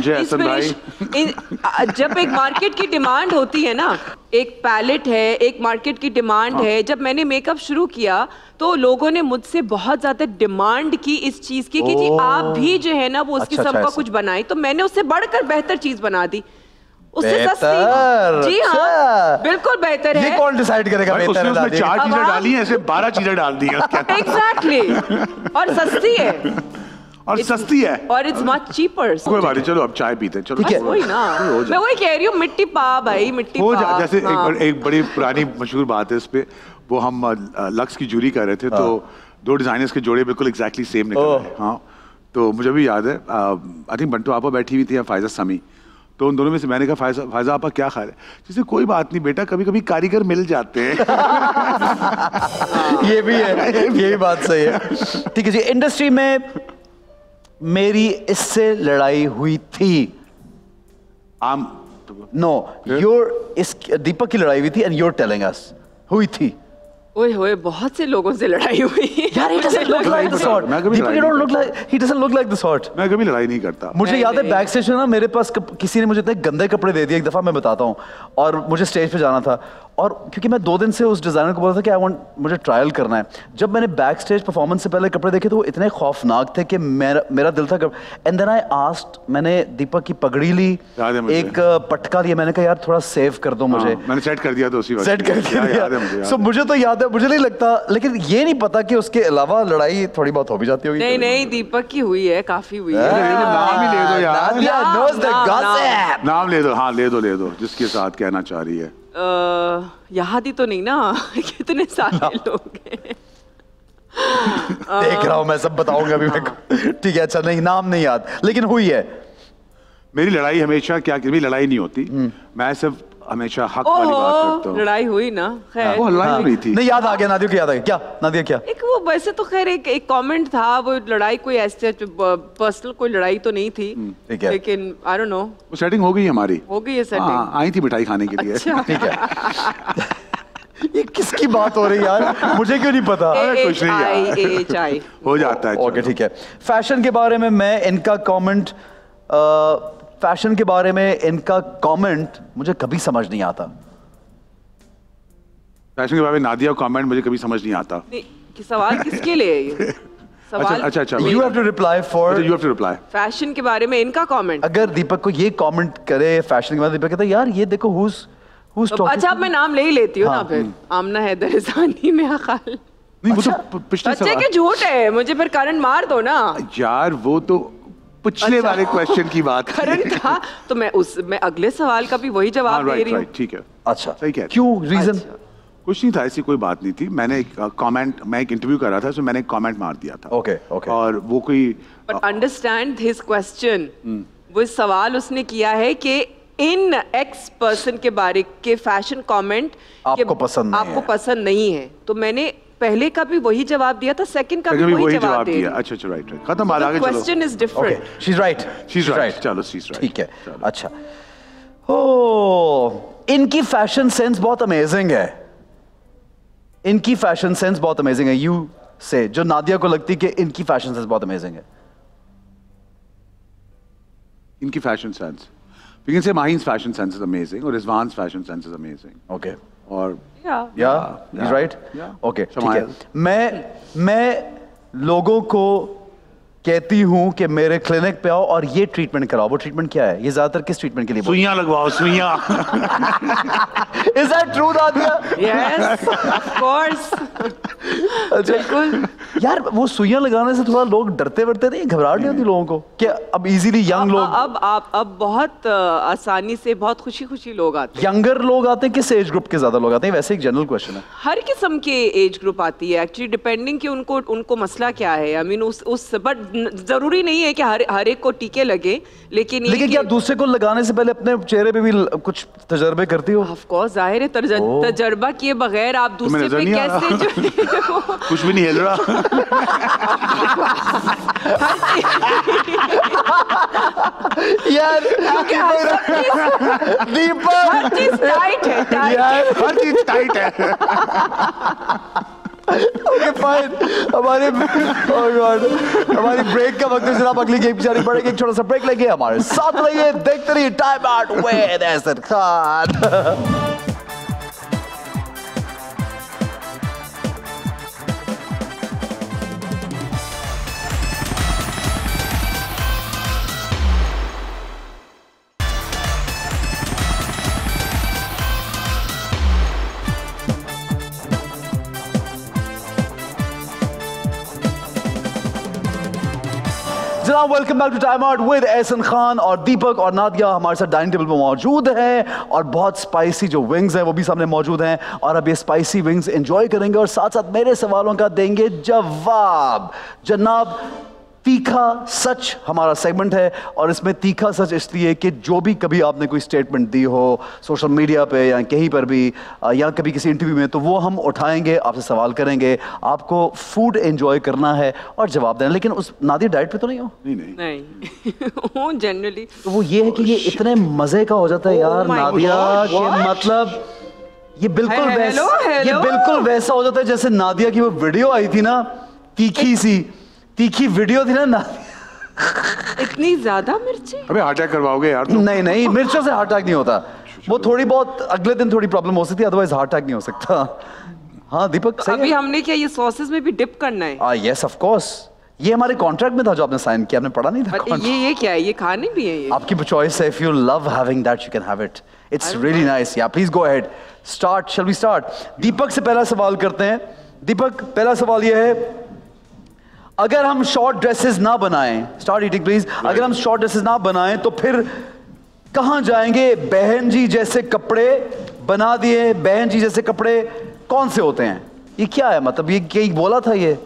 जब एक मार्केट की डिमांड होती है ना, एक पैलेट है, एक मार्केट की डिमांड है। जब मैंने मेकअप शुरू किया तो लोगों ने मुझसे बहुत ज्यादा डिमांड की इस चीज की कि जी आप भी जो है ना वो उस किस्म का कुछ बनाए, तो मैंने उससे बढ़कर बेहतर चीज बना दी, उससे सस्ती। जी हाँ बिल्कुल बेहतर है। ये कौन डिसाइड करेगा बेहतर है? उसमें 4 चीजें डाली हैं, ऐसे 12 चीजें डाल दी हैं। एग्जैक्टली, और सस्ती है और सस्ती है और इट्स मच चीपर। कोई बात नहीं, चलो अब चाय पीते हैं। चलो वही ना, मैं वही कह रही हूँ, मिट्टी पा भाई, मिट्टी हो पा। जैसे एक बड़ी पुरानी मशहूर बात है इस पे, वो हम लक्स की जूरी कर रहे थे तो 2 डिजाइनर्स के जोड़े बिल्कुल एग्जैक्टली सेम निकल रहे। हाँ तो मुझे भी याद है, आई थिंक बंटू आपा बैठी हुई थी या फायजा समी, तो उन दोनों में से मैंने कहा फायजा आपा क्या ख्याल है? जैसे कोई बात नहीं बेटा, कभी कभी कारीगर मिल जाते हैं। ये भी है, ये भी बात सही है। ठीक है जी, इंडस्ट्री में मेरी इससे लड़ाई हुई थी। नो योर इस दीपक की लड़ाई हुई थी एंड you're telling us हुई थी। ओए होए, बहुत से लोगों से लड़ाई हुई। यार he doesn't look like the sort. Deepak, you don't look like, he doesn't look like the sort. मैं कभी लड़ाई नहीं करता। मुझे याद है बैक स्टेज में ना मेरे पास किसी ने मुझे इतने गंदे कपड़े दे दिए एक दफा, मैं बताता हूँ, और मुझे स्टेज पे जाना था और क्योंकि मैं 2 दिन से उस डिजाइनर को बोला था कि मुझे ट्रायल करना है। जब मैंने बैक स्टेज परफॉर्मेंस से पहले कपड़े देखे तो वो इतने खौफनाक थे कि मेरा दिल था। एंड देन आई आस्क्ड, मैंने दीपक की पगड़ी ली, एक पटका लिया, मैंने कहा यार थोड़ा सेव कर दो मुझे। मैंने सेट कर दिया, तो उसी वक्त सेट कर दिया। सो मुझे तो याद है, मुझे नहीं लगता, लेकिन ये नहीं पता कि उसके अलावा लड़ाई थोड़ी बहुत हो भी जाती होगी। नहीं दीपक की हुई है, काफी हुई है। नाम ही ले दो यार, नाम ले दो। हाँ ले दो जिसके साथ कहना चाह रही है। याद ही तो नहीं ना, कितने सारे लोग हैं। देख रहा हूँ मैं, सब बताऊंगा अभी मैं। ठीक है, अच्छा नहीं, नाम नहीं याद, लेकिन हुई है। मेरी लड़ाई हमेशा क्या, मेरी लड़ाई नहीं होती, मैं सिर्फ हमेशा हक वाली बात करता हूँ। लड़ाई हुई ना, खैर वो लड़ाई हो रही थी। नहीं याद आ गया, नादिया को याद आ गया। क्या नादिया, क्या एक वो वैसे तो खैर एक कमेंट था, वो लड़ाई कोई ऐसे पर्सनल कोई लड़ाई तो नहीं थी, लेकिन आई डोंट नो, वो सेटिंग हो गई हमारी, हो गई है सेटिंग। आई थी मिठाई खाने के लिए। ठीक है। ये किसकी बात हो रही यार, मुझे क्यों नहीं पता? कुछ नहीं यार, हो जाता है। ओके ठीक है। फैशन के बारे में मैं इनका कमेंट, फैशन के बारे में इनका कमेंट मुझे कभी समझ नहीं आता। फैशन के बारे में नादिया का कमेंट मुझे कभी समझ नहीं आता। कि सवाल किसके लिए है ये? सवाल अच्छा you have to reply for, you have to reply fashion के बारे में इनका कमेंट। अगर दीपक को ये कमेंट करे फैशन के बारे में, दीपक कहता है यार ये देखो अच्छा, अब मैं नाम ले ही लेती हूँ ना फिर। आमना हैदर रज़ानी में खाल। नहीं, वो तो पिछले बच्चे के झूठ है, मुझे फिर करंट मार दो ना यार। वो तो पिछले वाले क्वेश्चन की बात करंट था, तो मैं अगले सवाल का भी वही जवाब दे रही हूँ। ठीक है, अच्छा सही कह रहे। क्यों, रीजन? कुछ नहीं था, ऐसी कोई बात नहीं थी। मैंने एक कमेंट, मैं एक इंटरव्यू कर रहा था, उसमें मैंने एक कमेंट मार दिया था। ओके। और वो कोई बट अंडरस्टैंड हिज क्वेश्चन, वो सवाल उसने किया है कि इन एक्स पर्सन के बारे के फैशन कमेंट आपको पसंद नहीं है। तो मैंने पहले का भी वही जवाब दिया था, सेकंड का भी वही जवाब दिया। अच्छा, राइट, खत्म, बात आगे चलो। Question is different. She is right, चलो, शी इज राइट, ठीक है। अच्छा, ओ, इनकी फैशन सेंस बहुत अमेजिंग है। इनकी फैशन सेंस बहुत अमेजिंग है। यू से जो नादिया को लगती है कि इनकी फैशन सेंस बहुत अमेजिंग है। इनकी fashion sense, we can say Mahin's fashion sense is amazing or Rizwan's fashion sense is amazing. Okay. Or he's right. Yeah. Okay. ठीक है। मैं लोगों को कहती हूँ कि मेरे क्लिनिक पे आओ और ये ट्रीटमेंट कराओ। वो ट्रीटमेंट क्या है? ये ज्यादातर किस ट्रीटमेंट के लिए? सुइयां लगवाओ, सुइयां। Is that true, Nadia? Yes, of course. बिल्कुल। यार वो सुइयां लगाने से थोड़ा लोग डरते वरते नहीं, घबराहट नहीं होती लोगों को? क्या अब इजीली यंग लोग अब बहुत आसानी से बहुत खुशी लोग आते हैं। यंगर लोग आते हैं, किस एज ग्रुप के ज्यादा लोग आते हैं? वैसे एक जनरल क्वेश्चन है। हर किस्म के एज ग्रुप आती है एक्चुअली, डिपेंडिंग कि उनको मसला क्या है। आई मीन उस बट जरूरी नहीं है कि हर एक को टीके लगे, लेकिन क्या दूसरे को लगाने से पहले अपने चेहरे पे भी कुछ तजर्बे करती हो? ऑफ कोर्स, जाहिर है, तजर्बा किए बगैर आप दूसरे पे कैसे कुछ भी नहीं हिल रहा। यार दीपक, हर चीज टाइट है यार, हर चीज टाइट है। ओके फाइन, हमारी ब्रेक का वक्त है जनाब। अगली गेम की जारी पड़ेगी, एक छोटा सा ब्रेक लेंगे। हमारे साथ रहिए, देखते रहिए time out with Ehsan Khan. जनाब, welcome back to time out with Ehsan Khan. और दीपक और नादिया हमारे साथ डाइनिंग टेबल पर मौजूद हैं और बहुत स्पाइसी जो विंग्स हैं वो भी सामने मौजूद हैं और अब ये स्पाइसी विंग्स एंजॉय करेंगे और साथ साथ मेरे सवालों का देंगे जवाब। जनाब, तीखा सच हमारा सेगमेंट है और इसमें तीखा सच इसलिए कि जो भी कभी आपने कोई स्टेटमेंट दी हो सोशल मीडिया पे या कहीं पर भी या कभी किसी इंटरव्यू में, तो वो हम उठाएंगे, आपसे सवाल करेंगे। आपको फूड एंजॉय करना है और जवाब देना। लेकिन उस नादिया डाइट पे तो नहीं हो? नहीं जनरली तो वो ये है कि ये इतने मजे का हो जाता है यार नादिया कि मतलब ये बिल्कुल वैसा हो जाता है जैसे नादिया की वो वीडियो आई थी ना, तीखी वीडियो थी ना। इतनी ज्यादा मिर्ची? अबे हार्ट अटैक करवाओगे यार? नहीं, मिर्चों से हार्ट अटैक नहीं होता। वो थोड़ी बहुत अगले दिन थोड़ी प्रॉब्लम हो सकती है, अदरवाइज हार्ट अटैक नहीं हो सकता। हाँ दीपक, सही अभी हमने क्या ये सॉसेस में भी डिप करना है? यस ऑफ कोर्स, ये हमारे कॉन्ट्रैक्ट में था जो आपने साइन किया, आपने पढ़ा नहीं था? ये क्या है? ये खाने भी है? ये आपकी चॉइस है। If you love having that you can have it. It's really nice. या please go ahead, start. Shall we start? Deepak से पहला सवाल करते हैं। दीपक, पहला सवाल ये है, अगर हम शॉर्ट ड्रेसेस ना बनाएं, स्टार्ट ईटिंग प्लीज, अगर हम शॉर्ट ड्रेसेस ना बनाएं तो फिर कहां जाएंगे? बहन जी जैसे कपड़े बना दिए। बहन जी जैसे कपड़े कौन से होते हैं? ये क्या है? मतलब ये क्या बोला था ये?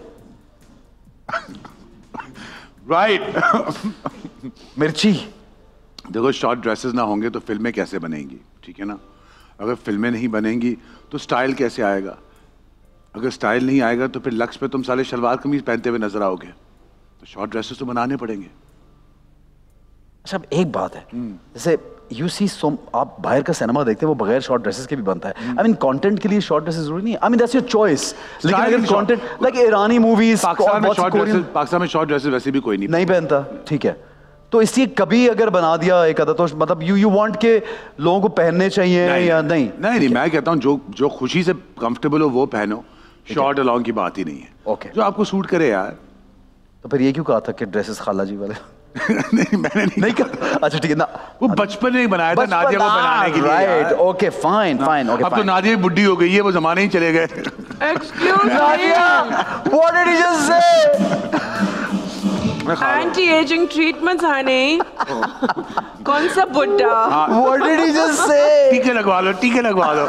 राइट। मिर्ची। देखो, शॉर्ट ड्रेसेस ना होंगे तो फिल्में कैसे बनेंगी? ठीक है ना? अगर फिल्में नहीं बनेंगी तो स्टाइल कैसे आएगा? अगर स्टाइल नहीं आएगा तो फिर लक्ष्य पे तुम साले शलवार कमीज पहनते हुए नजर आओगे। तो शॉर्ट ड्रेसेस तो बनाने पड़ेंगे। अच्छा, अब एक बात है, जैसे यू सी आप बाहर का सिनेमा देखते हैं वो बगैर शॉर्ट ड्रेसेस के भी बनता है। आई मीन कंटेंट के लिए शॉर्ट ड्रेसेस जरूरी नहीं है। I mean that's your choice. लेकिन अगर कंटेंट लाइक ईरानी मूवीज, पाकिस्तान में शॉर्ट ड्रेसेस वैसे भी कोई नहीं पहनता। ठीक है, तो इसलिए कभी अगर बना दिया एक आधा तो मतलब यू वांट के लोगों को पहनने चाहिए या नहीं? नहीं, मैं कहता हूँ जो खुशी से कंफर्टेबल हो वो पहनो। शॉर्ट अलोंग की बात ही नहीं है। ओके, जो आपको सूट करे यार। तो फिर ये क्यों कहा था कि ड्रेसेस खाला जी वाले? नहीं मैंने नहीं कहा। अच्छा ठीक है ना, वो बचपन में बनाया था नादिया को बनाने के लिए। Right, okay fine fine, okay. अब तो नादिया बुढ़ी हो गई है, वो जमाने ही चले गए। Excuse Nadia, what did you just say? Anti aging treatments honey. कौन सा बुड्ढा? What did he just say? टीके लगवा लो, टीके लगवा लो।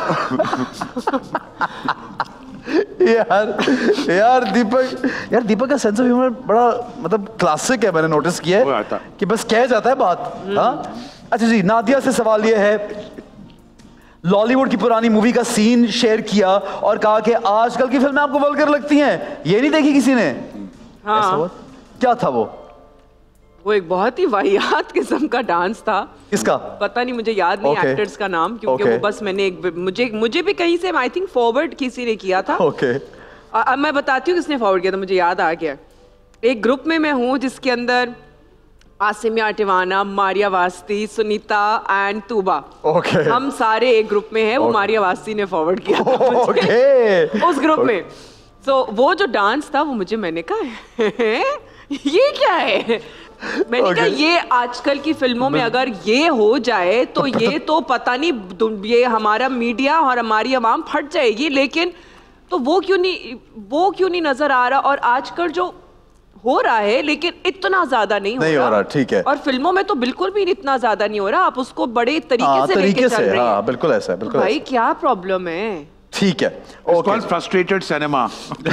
यार दीपक का सेंस ऑफ ह्यूमर बड़ा मतलब क्लासिक है, मैंने नोटिस किया है कि बस कह जाता है बात। हाँ अच्छा जी, नादिया से सवाल ये है, लॉलीवुड की पुरानी मूवी का सीन शेयर किया और कहा कि आजकल की फिल्में आपको वल्गर लगती हैं, ये नहीं देखी किसी ने? हाँ। क्या था वो एक बहुत ही वाहियात किस्म का डांस था। किसका? पता नहीं, मुझे याद नहीं एक्टर्स का नाम, क्योंकि वो बस मैंने मुझे भी कहीं से आई थिंक फॉरवर्ड किसी ने किया था। अब मैं बताती हूँ किसने फॉरवर्ड किया था, मुझे याद आ गया। एक ग्रुप में मैं हूँ जिसके अंदर आसिमिया टिवाना, मारिया वास्ती, सुनीता एंड तूबा। हम सारे एक ग्रुप में हैं। वो मारिया वास्ती ने फॉरवर्ड किया था मुझे उस ग्रुप में। तो वो जो डांस था वो मैंने कहा ये क्या है? मैंने कहा ये आजकल की फिल्मों में अगर ये हो जाए तो ये तो पता नहीं, ये हमारा मीडिया और हमारी आवाम फट जाएगी। लेकिन तो वो क्यों नहीं नजर आ रहा? और आजकल जो हो रहा है लेकिन इतना ज्यादा नहीं हो रहा। ठीक है। और फिल्मों में तो बिल्कुल भी इतना ज्यादा नहीं हो रहा। आप उसको बड़े तरीके से लेके चल रहे हैं। बिल्कुल ऐसा है, बिल्कुल भाई क्या प्रॉब्लम है? ठीक है, okay. Frustrated cinema.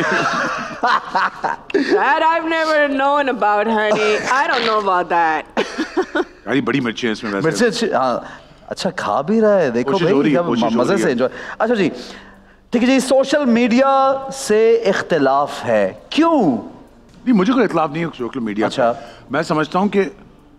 That I've never known about, honey. I don't know about that. यार बड़ी मिर्ची है इसमें वैसे। मिर्ची अच्छी, हाँ अच्छा खा भी रहा है, देखो भाई मजे से एंजॉय। अच्छा जी ठीक है जी, सोशल मीडिया से इख्तिलाफ है, क्यों? नहीं मुझे कोई इख्तिलाफ नहीं है सोशल मीडिया। अच्छा मैं समझता हूँ कि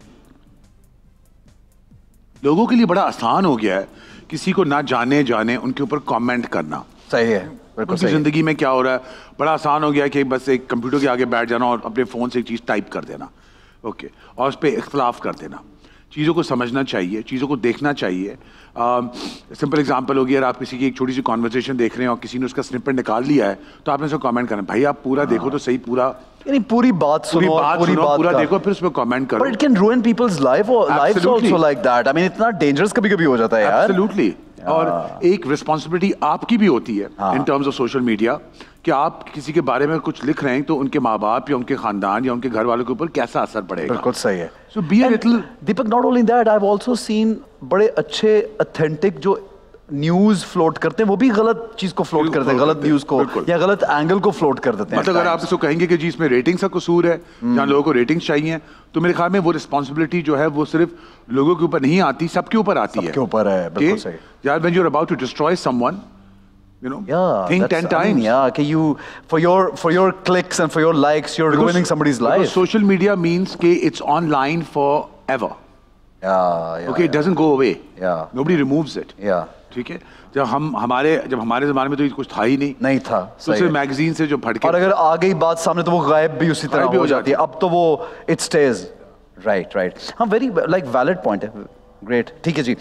लोगों के लिए बड़ा आसान हो गया है किसी को ना जाने उनके ऊपर कमेंट करना। सही है, उनकी जिंदगी में क्या हो रहा है बड़ा आसान हो गया कि बस एक कंप्यूटर के आगे बैठ जाना और अपने फोन से एक चीज टाइप कर देना, ओके, और उस पर इख्तलाफ कर देना। चीज़ों को समझना चाहिए, चीज़ों को देखना चाहिए। सिंपल एग्जांपल होगी, अगर आप किसी की एक छोटी सी कॉन्वर्सेशन देख रहे हैं और किसी ने उसका स्निपेट निकाल लिया है तो आपने उसको कमेंट करना, भाई आप पूरा देखो तो सही, पूरी बात सुनो, पूरा देखो फिर उसमें कमेंट करो। But it can ruin people's lives also like that. I mean इतना dangerous कभी-कभी हो जाता है यार। Absolutely. और एक रिस्पॉन्सिबिलिटी आपकी भी होती है in terms of social media कि आप किसी के बारे में कुछ लिख रहे हैं तो उनके माँ बाप या उनके खानदान या उनके घर वालों के ऊपर कैसा असर पड़ेगा। बिल्कुल सही है। So be a little... Deepak, not only that, I've also seen बड़े अच्छे authentic जो न्यूज फ्लोट करते हैं वो भी गलत चीज को फ्लोट करते हैं, गलत न्यूज को या गलत एंगल को फ्लोट कर देते हैं। मतलब अगर आप इसको कहेंगे कि जी इसमें रेटिंग्स का कसूर है, जहाँ लोगों को रेटिंग्स चाहिए, तो मेरे ख्याल में वो रिस्पॉन्सिबिलिटी जो है वो सिर्फ लोगों के ऊपर नहीं आती, सबके ऊपर आती है। सबके ऊपर है, बिल्कुल सही। यार when you're about to destroy someone, you know, think 10 times. Yeah, कि you for your clicks and for your likes, you're ruining somebody's life. Because social media means कि it's online forever. Yeah. Okay, it doesn't go away. Yeah. Nobody removes it. Yeah. ठीक है। जब हमारे ज़माने में तो कुछ था ही नहीं था, तो सिर्फ मैगजीन से जो फट के, और अगर आ गई बात सामने तो वो गायब भी उसी तरह हो जाती है। अब तो वो इट स्टेज। राइट। हाँ, वेरी लाइक वैलिड पॉइंट है। ग्रेट, ठीक है जी।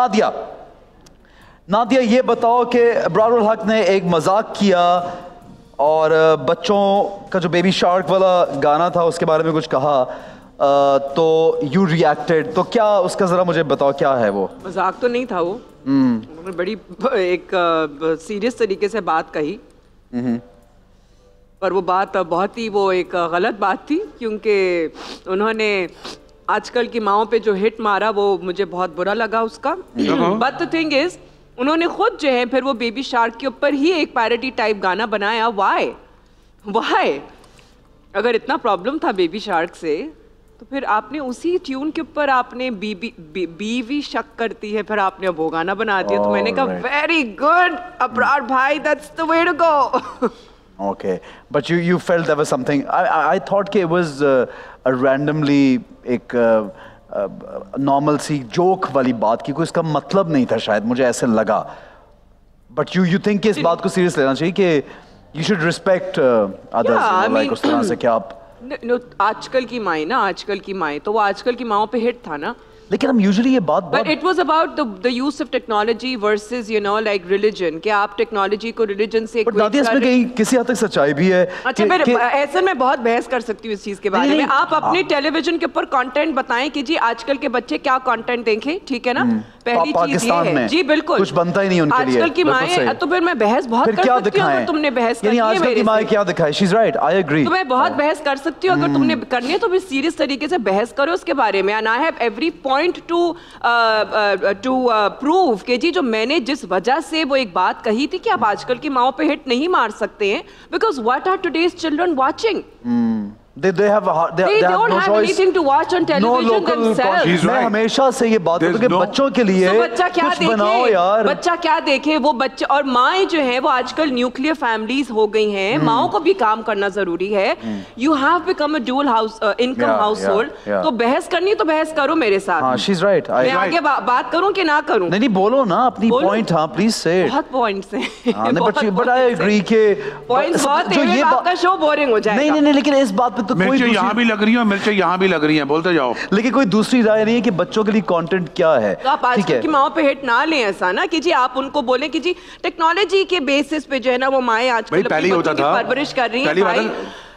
नादिया ये बताओ कि इब्रारुल हक ने एक मजाक किया और बच्चों का जो बेबी शार्क वाला गाना था उसके बारे में कुछ कहा, तो यू रिएक्टेड, तो क्या उसका जरा मुझे बताओ क्या है वो? मजाक तो नहीं था वो, उन्होंने बड़ी एक सीरियस तरीके से बात कही, पर वो बात बहुत ही वो एक गलत बात थी, क्योंकि उन्होंने आजकल की माओं पे जो हिट मारा वो मुझे बहुत बुरा लगा उसका। बट द थिंग इज उन्होंने खुद जो है फिर वो बेबी शार्क के ऊपर ही एक पैरोडी टाइप गाना बनाया। वाई अगर इतना प्रॉब्लम था बेबी शार्क से तो फिर आपने उसी ट्यून के ऊपर आपने बीवी शक करती है, फिर आपने वो गाना बना दिया। तो मैंने कहा वेरी गुड अब्रार भाई, that's the way to go. Okay, but you felt there was something. I thought कि it was a randomly एक normal सी joke वाली बात की, कोई इसका मतलब नहीं था शायद, मुझे ऐसे लगा। But you think कि इस बात को serious लेना चाहिए कि you should respect others, like उस तरह से क्या आप आजकल की माएँ तो वो आजकल की माओं पे हिट था ना, लेकिन हम यूजुअली ये बात But it was about the use of technology versus like religion कि आप टेक्नोलॉजी को रिलीजन से But नादिया इसमें कहीं किसी हद तक सच्चाई भी है। अच्छा फिर ऐसे में बहुत बहस कर सकती हूँ इस चीज के बारे में। आप अपने टेलीविजन के ऊपर कंटेंट बताएं कि जी आजकल के बच्चे क्या कंटेंट देखें, ठीक है ना? पहली चीज ये है जी बिल्कुल कुछ बनता ही नहीं उनके लिए। आजकल की माएँ तो फिर मैं बहस बहुत कर सकती हूँ अगर तुमने बहस करनी है आजकल की माएँ क्या दिखाए? She's right, I agree। तो मैं बहुत बहस कर सकती हूँ अगर तुमने करनी है तो भी सीरियस तरीके से बहस करो उसके बारे में। And I have every point to prove कि जी जो मैंने जिस वजह से वो एक बात कही थी कि आप आजकल की माओं पे हिट नहीं मार सकते हैं because what are today's children watching? They don't have anything to watch on television themselves। मैं हमेशा से ये बात करता हूँ कि बच्चों के लिए बच्चा क्या देखे यार, बच्चा क्या देखे वो बच्चे। और माएँ जो है वो आजकल न्यूक्लियर फैमिलीज हो गई हैं, माओं को भी काम करना जरूरी है। You have become a dual house income household. तो बहस करनी तो बहस करो मेरे साथ। She's right। मैं आगे बात करूँ कि ना करूँ? नहीं बोलो ना अपनी पॉइंट। हाँ प्लीज से। बहुत पॉइंट्स हैं। बट आई एग्री के पॉइंट्स बहुत हैं, आपका शो बोरिंग हो जाएगा। नहीं लेकिन इस बात पे तो मिर्चें यहाँ भी लग रही हैं, मिर्चें यहाँ भी लग रही हैं, बोलते जाओ। लेकिन कोई दूसरी राय नहीं है कि बच्चों के लिए कंटेंट क्या है। तो आप आजकल की माओं पे हिट ना लें ऐसा ना कि जी आप उनको बोलें कि जी टेक्नोलॉजी के बेसिस पे जो है ना वो माएँ आजकल अपनी बच्चों की परवरिश कर रही हैं। भाई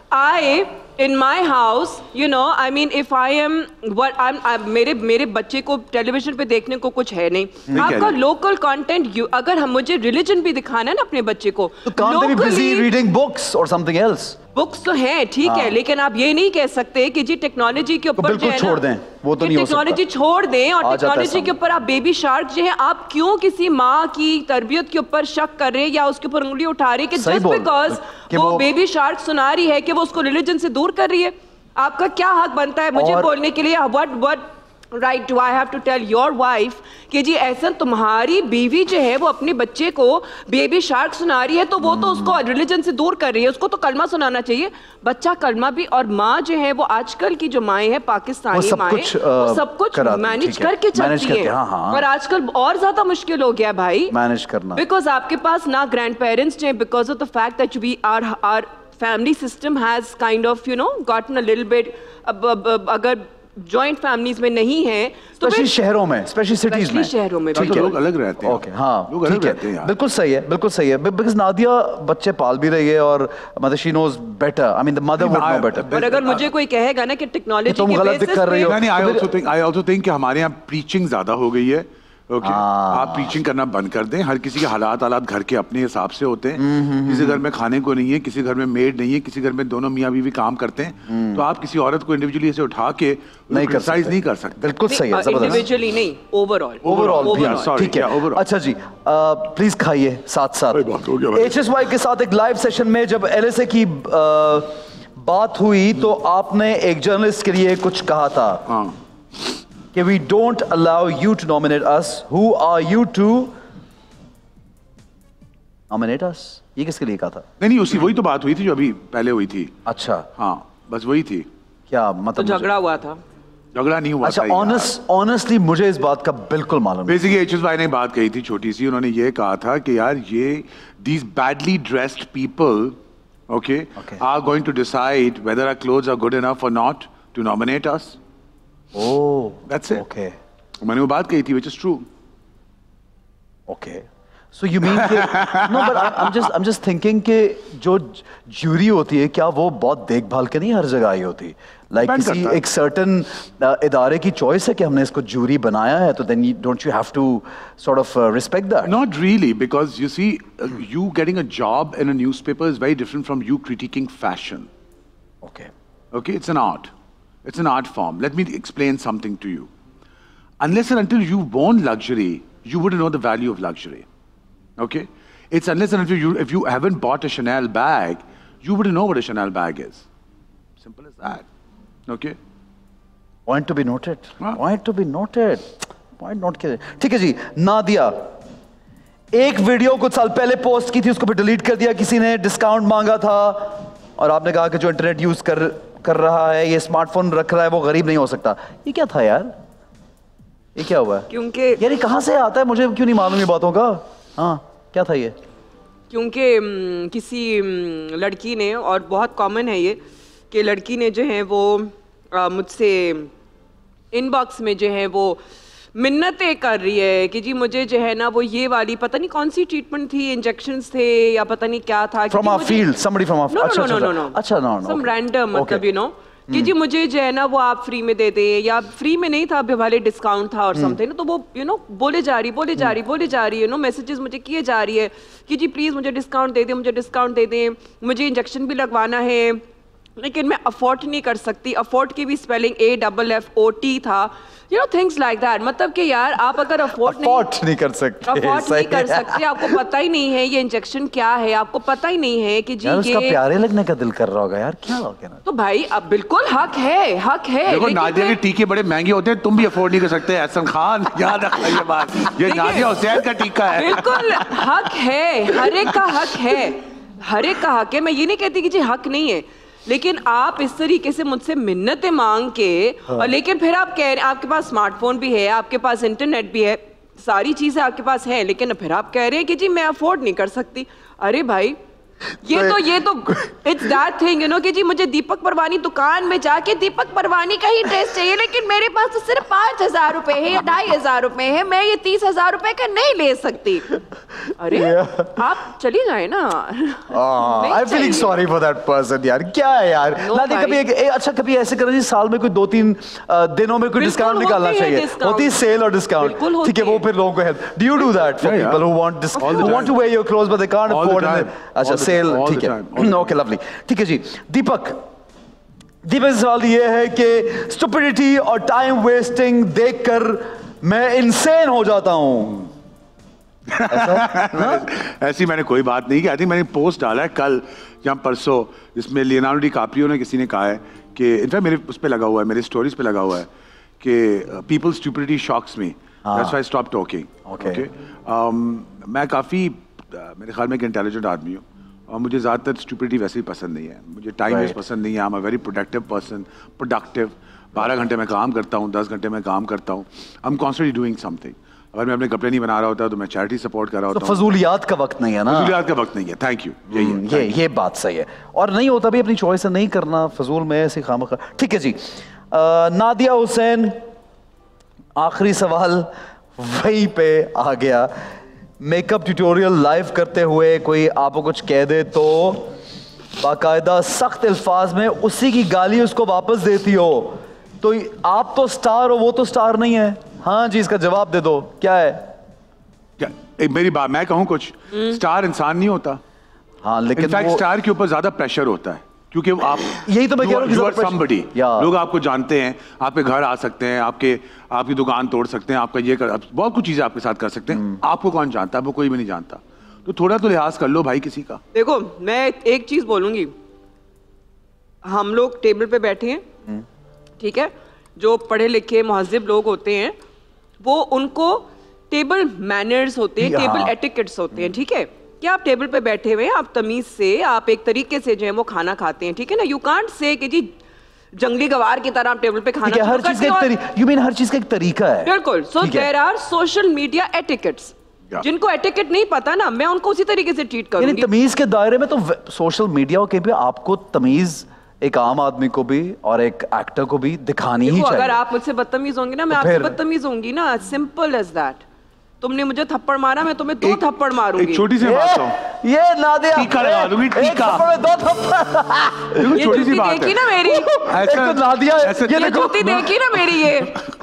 I in my house, I mean, if I am what मेरे बच्चे को टेलीविजन पे देखने को कुछ है नहीं। आपका लोकल कंटेंट अगर हम मुझे रिलीजन भी दिखाना है ना अपने बच्चे को, तो can't they be busy reading books or something else? Books तो हैं ठीक है, लेकिन आप ये नहीं कह सकते कि जी टेक्नोलॉजी के ऊपर जो है ना छोड़ दें, वो तो नहीं हो सकता। टेक्नोलॉजी छोड़ दें और टेक्नोलॉजी के ऊपर आप बेबी शार्क जो है आप क्यों किसी माँ की तरबियत के ऊपर शक कर रहे हैं या उसके ऊपर उंगली उठा रहे हैं कि जस्ट बिकॉज वो बेबी शार्क सुना रही है कि वो उसको रिलीजन से दूर कर रही है? आपका क्या हक बनता है मुझे बोलने के लिए what right do I have to tell your wife कि जी ऐसा तुम्हारी बीवी जो है वो अपने बच्चे को बेबी शार्क सुना रही है तो वो तो उसको रिलीजन से दूर कर रही है, उसको तो कलमा सुनाना चाहिए। बच्चा कलमा भी और माँ जो है वो आजकल की जो माएँ हैं पाकिस्तानी माएँ सब कुछ मैनेज करके चलती है। और आजकल और ज्यादा मुश्किल हो गया भाई मैनेज करना बिकॉज आपके पास ना ग्रैंड पेरेंट्स हैं because of the fact that we are family system has kind of gotten a little bit अगर जॉइंट फैमिलीज में नहीं है तो शहरों में स्पेशली सिटीज में शहरों में लोग अलग रहते हैं। ओके हाँ लोग अलग रहते हैं। बिल्कुल सही है बिकॉज़ नादिया बच्चे पाल भी रही है और मतलब she knows better. I mean the mother would know better. और अगर मुझे कोई कहेगा ना कि टेक्नोलॉजी तुम गलत कर रही हो, आई आल्सो थिंक कि हमारे यहाँ प्रीचिंग ज्यादा हो गई है। ओके आप प्रीचिंग करना बंद कर दें। हर किसी के हालात घर के अपने हिसाब से होते हैं। किसी घर में खाने को नहीं है, किसी घर में मेड नहीं है, किसी घर में दोनों मियाँ बीवी काम करते हैं। तो आप किसी औरत को इंडिविजुअली ऐसे उठा के नहीं कर सकते। बिल्कुल सही है, इंडिविजुअली नहीं ओवरऑल ठीक है। अच्छा जी प्लीज खाइए साथ HSY के साथ एक लाइव सेशन में जब LSA की बात हुई तो आपने एक जर्नलिस्ट के लिए कुछ कहा था कि we don't allow you to nominate us. Who are you to nominate us? ये किसके लिए कहा था? नहीं उसी वही तो बात हुई थी जो अभी पहले हुई थी। अच्छा हाँ बस वही थी। क्या मतलब? तो झगड़ा हुआ था? झगड़ा नहीं हुआ। अच्छा ऑनेस्टली मुझे इस बात का बिल्कुल मालूम नहीं। बेसिकली HSY ने बात कही थी छोटी सी। उन्होंने ये कहा था कि यार ये these badly dressed people are going to decide whether our clothes are good enough or not to nominate us. Oh, that's it. Okay. मैंने वो बात कही थी, which is true. Okay. So you mean कि no, but I'm just thinking कि जो jury होती है क्या वो बहुत देखभाल के नहीं हर जगह आई होती? Like किसी एक certain इदारे की choice है कि हमने इसको ज्यूरी बनाया है तो then don't you have to sort of respect that? Not really, because you see, you getting a job in a newspaper is very different from you critiquing fashion. Okay. Okay, it's an art. It's an art form. Let me explain something to you. Unless and until you've worn luxury, you wouldn't know the value of luxury. Okay? It's unless and until if you haven't bought a Chanel bag, you wouldn't know what a Chanel bag is. Simple as that. Okay? Point to be noted. Point to be noted. Point not किया। ठीक है जी, नादिया एक video कुछ साल पहले post की थी, उसको भी डिलीट कर दिया। किसी ने डिस्काउंट मांगा था और आपने कहा कि जो इंटरनेट यूज कर रहा है, ये स्मार्टफोन रख रहा है, वो गरीब नहीं हो सकता। ये क्या था यार? ये क्या हुआ? क्योंकि यार ये कहाँ से आता है, मुझे क्यों नहीं मालूम ये बातों का? हाँ क्या था ये? क्योंकि किसी लड़की ने, और बहुत कॉमन है ये कि लड़की ने जो है वो मुझसे इनबॉक्स में जो है वो मिन्नतें कर रही है कि जी मुझे जो है ना वो ये वाली पता नहीं कौन सी ट्रीटमेंट थी, इंजेक्शंस थे या पता नहीं क्या था। From our field, somebody from our field. No. अच्छा no. Some random मतलब you know कि जी मुझे जो है ना वो आप फ्री में दे दें, या फ्री में नहीं था, वाले डिस्काउंट था और समथिंग। तो वो यू नो बोले जा रही यू नो मैसेजेस मुझे किए जा रही है कि जी प्लीज मुझे डिस्काउंट दे दें, मुझे इंजेक्शन भी लगवाना है, लेकिन मैं अफोर्ड नहीं कर सकती। अफोर्ड की भी स्पेलिंग AFFORD था, you know things like that. मतलब कि यार आप अगर अफोर्ड नहीं कर सकते, आपको पता ही नहीं है ये इंजेक्शन क्या है, आपको पता ही नहीं है कि जी उसका प्यारे लगने का दिल कर रहा होगा यार, क्या हो गया ना। तो भाई अब बिल्कुल हक है। देखो नादिया के टीके बड़े महंगे होते हैं, तुम भी अफोर्ड नहीं कर सकते। एहसन खान याद रखना ये बात, ये नादिया हुसैन का टीका है। बिल्कुल हक है, हर एक का हक है। मैं ये नहीं कहती कि जी हक नहीं है, लेकिन आप इस तरीके से मुझसे मिन्नतें मांग के और लेकिन फिर आप कह रहे आपके पास स्मार्टफोन भी है, आपके पास इंटरनेट भी है, सारी चीजें आपके पास है, लेकिन फिर आप कह रहे हैं कि जी मैं अफोर्ड नहीं कर सकती। अरे भाई ये तो it's that thing you know कि जी मुझे दीपक परवानी दुकान में जाके दीपक परवानी का ही ड्रेस चाहिए, लेकिन मेरे पास तो सिर्फ 5,000 रुपए है या 2,500 रुपए है, मैं ये 30,000 रुपए का नहीं ले सकती। अरे आप चली जाए ना। I feeling sorry for that person यार, क्या है यार। नादिया कभी अच्छा कभी ऐसे करना चाहिए, साल में कोई 2-3 दिनों में कोई डिस्काउंट निकालना चाहिए, होती है सेल और डिस्काउंट, ठीक है, वो फिर लोगों को help. Do you do that for people who want to wear your clothes but they can't afford? अच्छा सेल, ठीक है, ओके लवली, ठीक है जी। दीपक का सवाल ये है कि स्टुपिडिटी और टाइम वेस्टिंग देखकर मैं इंसेन हो जाता हूं। ऐसी मैंने कोई बात नहीं की। आई थिंक मैंने पोस्ट डाला है कल या परसों, जिसमें लियोनार्डो डिकाप्रियो ने किसी ने कहा है कि इनफैक्ट मेरे उस पे लगा हुआ है, मेरे स्टोरीज पे लगा हुआ है कि people stupidity shocks me, that's why I stop talking. Okay मैं काफी मेरे ख्याल में एक इंटेलिजेंट आदमी हूँ और मुझे ज़्यादातर स्टुपिडिटी वैसे ही पसंद नहीं है, मुझे टाइम वेस्ट पसंद नहीं है। I am a very productive person, productive 12 घंटे में काम करता हूँ, 10 घंटे में काम करता हूँ। I am constantly doing something. अगर मैं अपने कपड़े नहीं बना रहा होता तो मैं चैरिटी सपोर्ट कर रहा होता हूँ। फजूलियात का वक्त नहीं है ना, फजूलियात का वक्त नहीं है। थैंक यू, ये बात सही है। और नहीं होता भी अपनी चॉइस से नहीं करना, फजूल में ऐसे खामखा। ठीक है जी, नादिया हुसैन, आखिरी सवाल वहीं पे आ गया। मेकअप ट्यूटोरियल लाइव करते हुए कोई आपको कुछ कह दे तो बाकायदा सख्त अल्फाज में उसी की गाली उसको वापस देती हो, तो आप तो स्टार हो, वो तो स्टार नहीं है। हाँ जी, इसका जवाब दे दो, क्या है? क्या मेरी बात मैं कहूँ कुछ? स्टार इंसान नहीं होता। हाँ लेकिन इनफैक्ट स्टार के ऊपर ज्यादा प्रेशर होता है, क्योंकि आप यही तो मैं कह रहा हूँ, somebody, लोग आपको जानते हैं, आपके घर आ सकते हैं, आपकी दुकान तोड़ सकते हैं, आपका ये बहुत कुछ चीजें आपके साथ कर सकते हैं। आपको कौन जानता है? आपको कोई भी नहीं जानता, तो थोड़ा तो लिहाज कर लो भाई किसी का। देखो मैं एक चीज बोलूंगी, हम लोग टेबल पे बैठे हैं, ठीक है, जो पढ़े लिखे महजिब लोग होते हैं वो उनको टेबल मैनर्स होते हैं, टेबल एटिकेट्स होते हैं, ठीक है। क्या आप टेबल पे बैठे हुए हैं, आप तमीज से, आप एक तरीके से जो है वो खाना खाते हैं, ठीक है ना। यू कांट से कि जी जंगली गवार की तरह आप टेबल पे खाना हर चीज का एक यू मीन हर चीज का एक तरीका है। बिल्कुल। So there are social media etiquettes, जिनको एटिकेट नहीं पता ना, मैं उनको उसी तरीके से ट्रीट करूंगी। तमीज के दायरे में तो सोशल मीडिया के भी आपको तमीज एक आम आदमी को भी और एक एक्टर को भी दिखानी ही चाहिए। अगर आप मुझसे बदतमीज होंगे ना, मैं आपसे बदतमीज होंगी ना, सिंपल एज दैट। तुमने मुझे थप्पड़ मारा, मैं तुम्हें 2 थप्पड़ मारूंगी। एक छोटी सी बात है, ये नादिया टीका लगा दूंगी, टीका। 2 थप्पड़। ये छोटी सी बात देखी ना मेरी, ऐसा नादिया, ये जूती देखी ना मेरी, ये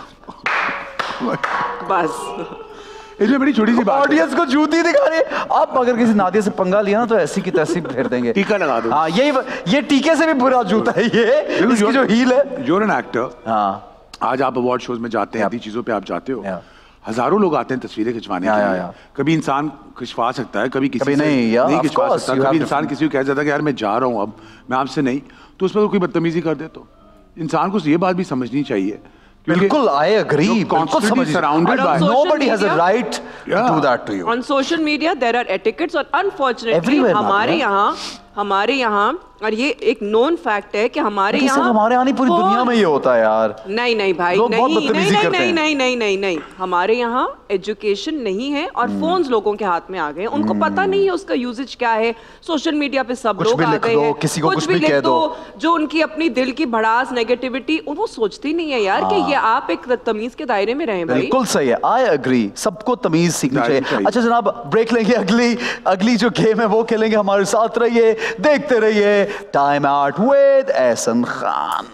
बस इसमें बड़ी छोटी सी बात, ऑडियंस को जूती दिखा रही है। आप अगर किसी नादिया से पंगा लिया ना तो ऐसी की तैसी फेर देंगे। टीका लगा दो। हाँ ये टीके से भी बुरा जूता है ये, इसकी जो हील है। You're an actor। हाँ, आज आप अवार्ड शोज में जाते हैं, ऐसी चीजों पे आप जाते हो, हज़ारों लोग आते हैं तस्वीरें खिंचवाने के लिए। कभी इंसान खिंचवा सकता है, कभी किसी नहीं खिंचवा सकता। कभी इंसान किसी को कह जाता है कि यार मैं जा रहा हूँ, अब मैं आपसे नहीं, तो उस पर कोई बदतमीजी कर दे तो इंसान को ये बात भी समझनी चाहिए। बिल्कुल, I agree। Surrounded by nobody has a right to do that to you। On social media there are etiquettes और unfortunately हमारे यहाँ और ये एक नोन फैक्ट है कि हमारे यहाँ हमारे यहाँ नहीं पूरी दुनिया में ये होता है यार। नहीं नहीं भाई, लोग बहुत बदतमीजी करते हैं। नहीं नहीं नहीं नहीं नहीं, हमारे यहाँ एजुकेशन नहीं है और फोन्स लोगों के हाथ में आ गए, उनको पता नहीं है उसका यूजेज क्या है। सोशल मीडिया पे सब लोग आ गए हैं, किसी को कुछ भी कह दो, जो उनकी अपनी दिल की भड़ास नेगेटिविटी वो सोचती नहीं है यार कि ये आप एक तमीज के दायरे में रहें भाई। बिल्कुल सही है, आई एग्री, सबको तमीज सीखनी चाहिए। अच्छा जनाब, ब्रेक लेंगे, अगली जो गेम है वो खेलेंगे। हमारे साथ रहिए, देखते रहिए time out with Ehsan Khan.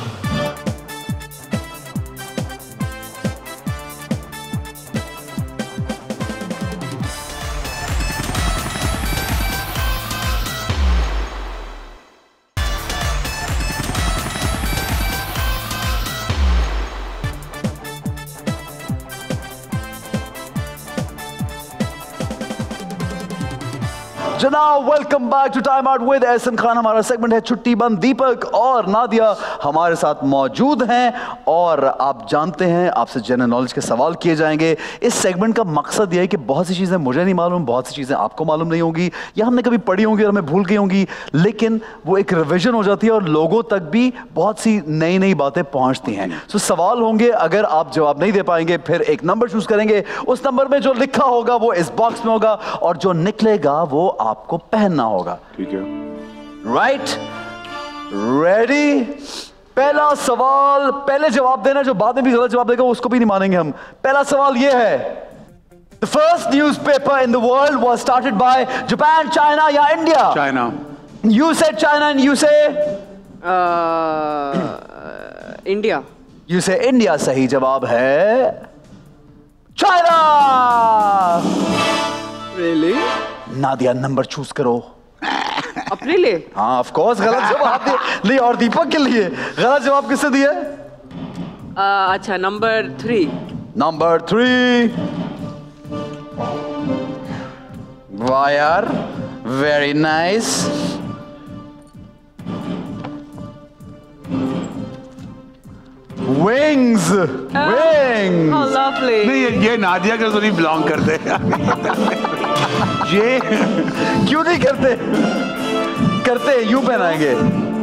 जनाब welcome back to time out with Ehsan Khan. हमारा सेगमेंट है छुट्टी बंद। दीपक और नादिया हमारे साथ मौजूद हैं और आप जानते हैं आपसे जनरल नॉलेज के सवाल किए जाएंगे। इस सेगमेंट का मकसद यह है कि बहुत सी चीज़ें मुझे नहीं मालूम, बहुत सी चीज़ें आपको मालूम नहीं होंगी या हमने कभी पढ़ी होंगी और हमें भूल गई होंगी, लेकिन वो एक रिविजन हो जाती है और लोगों तक भी बहुत सी नई नई बातें पहुंचती हैं। सो सवाल होंगे, अगर आप जवाब नहीं दे पाएंगे फिर एक नंबर चूज करेंगे, उस नंबर में जो लिखा होगा वो इस बॉक्स में होगा और जो निकलेगा वो आपको पहनना होगा। ठीक है, राइट, रेडी? पहला सवाल, पहले जवाब देना, जो बाद में भी गलत जवाब देगा उसको भी नहीं मानेंगे हम। पहला सवाल ये है, the first newspaper in the world was started by Japan, China या India? China. You said China and you say India. You say India. सही जवाब है China. Really? Nadia number choose करो अपने लिए। हाँ ऑफ कोर्स, गलत जवाब दिए नहीं, और दीपक के लिए गलत जवाब किसने दिया? अच्छा नंबर 3। नंबर 3। वाह यार, very nice. Wings, wings. How lovely. नहीं ये नादिया का तो नहीं बिलोंग करते। ये क्यों नहीं करते? करते, यूं पहनाएंगे।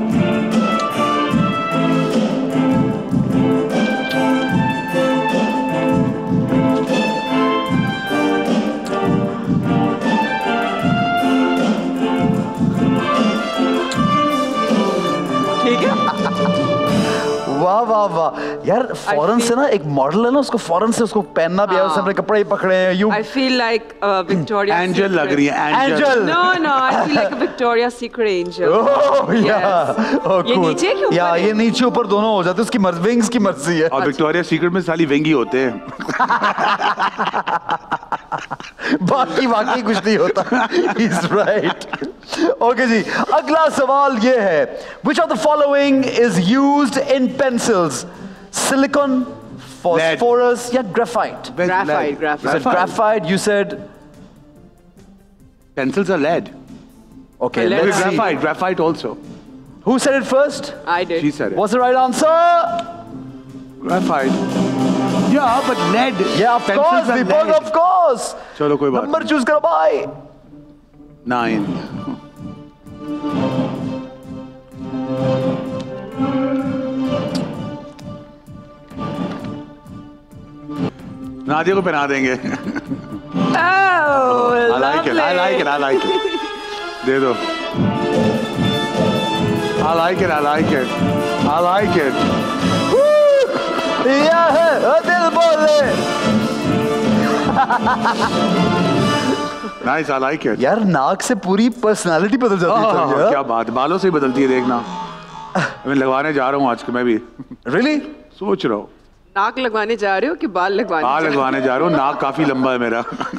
ठीक है। वाह वाह वाह यार, फॉरेन से ना एक मॉडल है ना, उसको फॉरेन से उसको पहनना भी है, उसने अपने कपड़े ही पकड़े हैं। You I feel like Victoria angel लग रही है, angel. No, I feel like a Victoria's Secret angel. Oh यार, ये नीचे के ऊपर या है? ये नीचे ऊपर दोनों हो जाते हैं, उसकी विंग्स की मर्जी है। और विक्टोरिया सीक्रेट में साली विंगी होते हैं। बाकी कुछ नहीं होता। He's right. ओके जी, अगला सवाल ये है, which of the following is used in pencils? Silicon, phosphorus या graphite? Graphite. You said graphite, you said Pencils are lead. okay, Lead. let's see. Graphite also. Who said it first? I did. She said it. What's the right answer? Graphite. Yeah, but lead. Yeah, of Pencils course, are Deepak, lead. of course. चलो कोई बात number नहीं। Choose करो भाई। 9. नादिया को पहना देंगे। Oh, I like it. I like it. I like it. दे दो। I like it. I like it. I like it. यह है दिल बोले। Nice. I like it. यार नाक से पूरी पर्सनालिटी बदल जाती है तो क्या बात, बालों से ही बदलती है, देखना। मैं लगवाने जा रहा हूँ आज के, मैं भी Really? सोच रहा हूँ। नाक लगवाने जा रहे हो कि बाल लगवाने? बाल लगवाने जा रहा हूँ, नाक काफी लंबा है मेरा।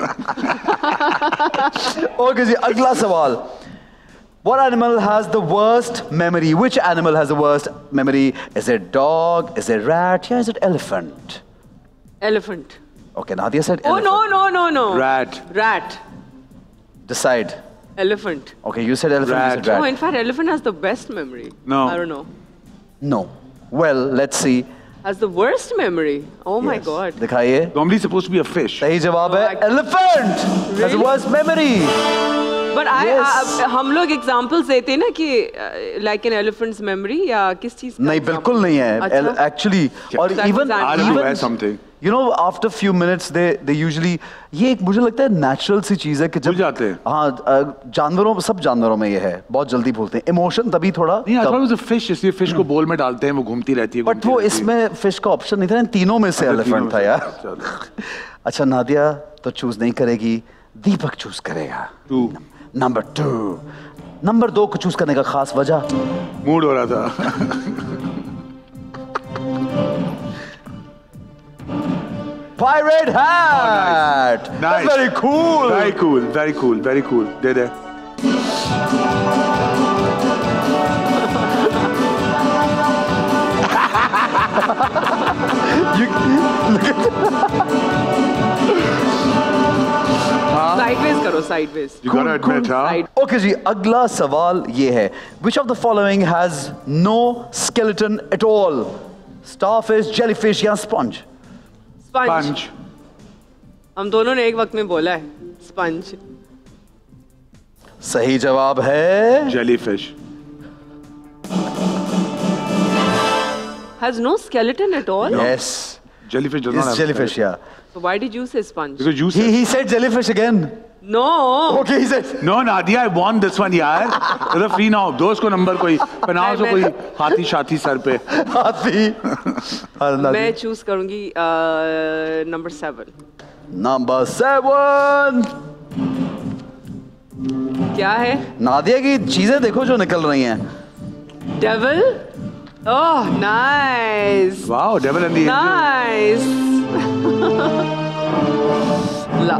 ओके जी, अगला सवाल। What animal has the worst memory? Which animal has the worst memory? Is it dog? Is it rat? Yeah, is it elephant? Elephant. Okay, Nadia said Oh elephant. no. Rat. Rat. Decide. Elephant. Okay, you said elephant. You said rat. Oh, in fact, elephant has the best memory. No. I don't know. No. Well, let's see. Has the worst memory. Oh my Yes. God. दिखाइए। Normally supposed to be a fish. सही जवाब है Oh, elephant. Has the Really? worst memory. But हम लोग examples देते हैं ना कि like an elephant's memory या किस चीज का? नहीं, बिल्कुल नहीं है actually. और even something. You know, after few minutes they usually, ये एक मुझे लगता है नेचुरल सी चीज है कि जब जाते हैं। हाँ, जानवरों, सब जानवरों में ये है, बहुत जल्दी भूलते हैं। इमोशन तभी थोड़ा नहीं, I thought it was a fish, इसलिए फिश को बोल में डालते हैं, वो घूमती रहती है। बट वो इसमें फिश का ऑप्शन नहीं था, इन तीनों में से एलिफेंट था यार। अच्छा, नादिया तो चूज नहीं करेगी, दीपक चूज करेगा। नंबर 2। नंबर 2 को चूज करने का खास वजह? मूड हो रहा था। Pirate hat. Nice. That's very cool. Very cool. Very cool. Very cool. There. Sideways करो, sideways. You gotta admit, huh? Okay जी, अगला सवाल ये है. Which of the following has no skeleton at all? Starfish, jellyfish या sponge? Sponge. हम दोनों ने एक वक्त में बोला है sponge. सही जवाब है jellyfish. Has no skeleton at all? Yes. Jellyfish does not have jellyfish, yeah. So why did you say sponge? Because you said. He said jellyfish again. No. Okay, he said. No, Nadia, I won this one, यार. इधर free now. दो उसको number कोई बनाओ सो कोई हाथी शाथी sir पे. हाथी. मैं choose करूँगी number 7. Number 7. क्या है? नादिया की चीजें देखो जो निकल रही हैं. Devil? Oh, nice. Wow, devil and the angel. Nice. La.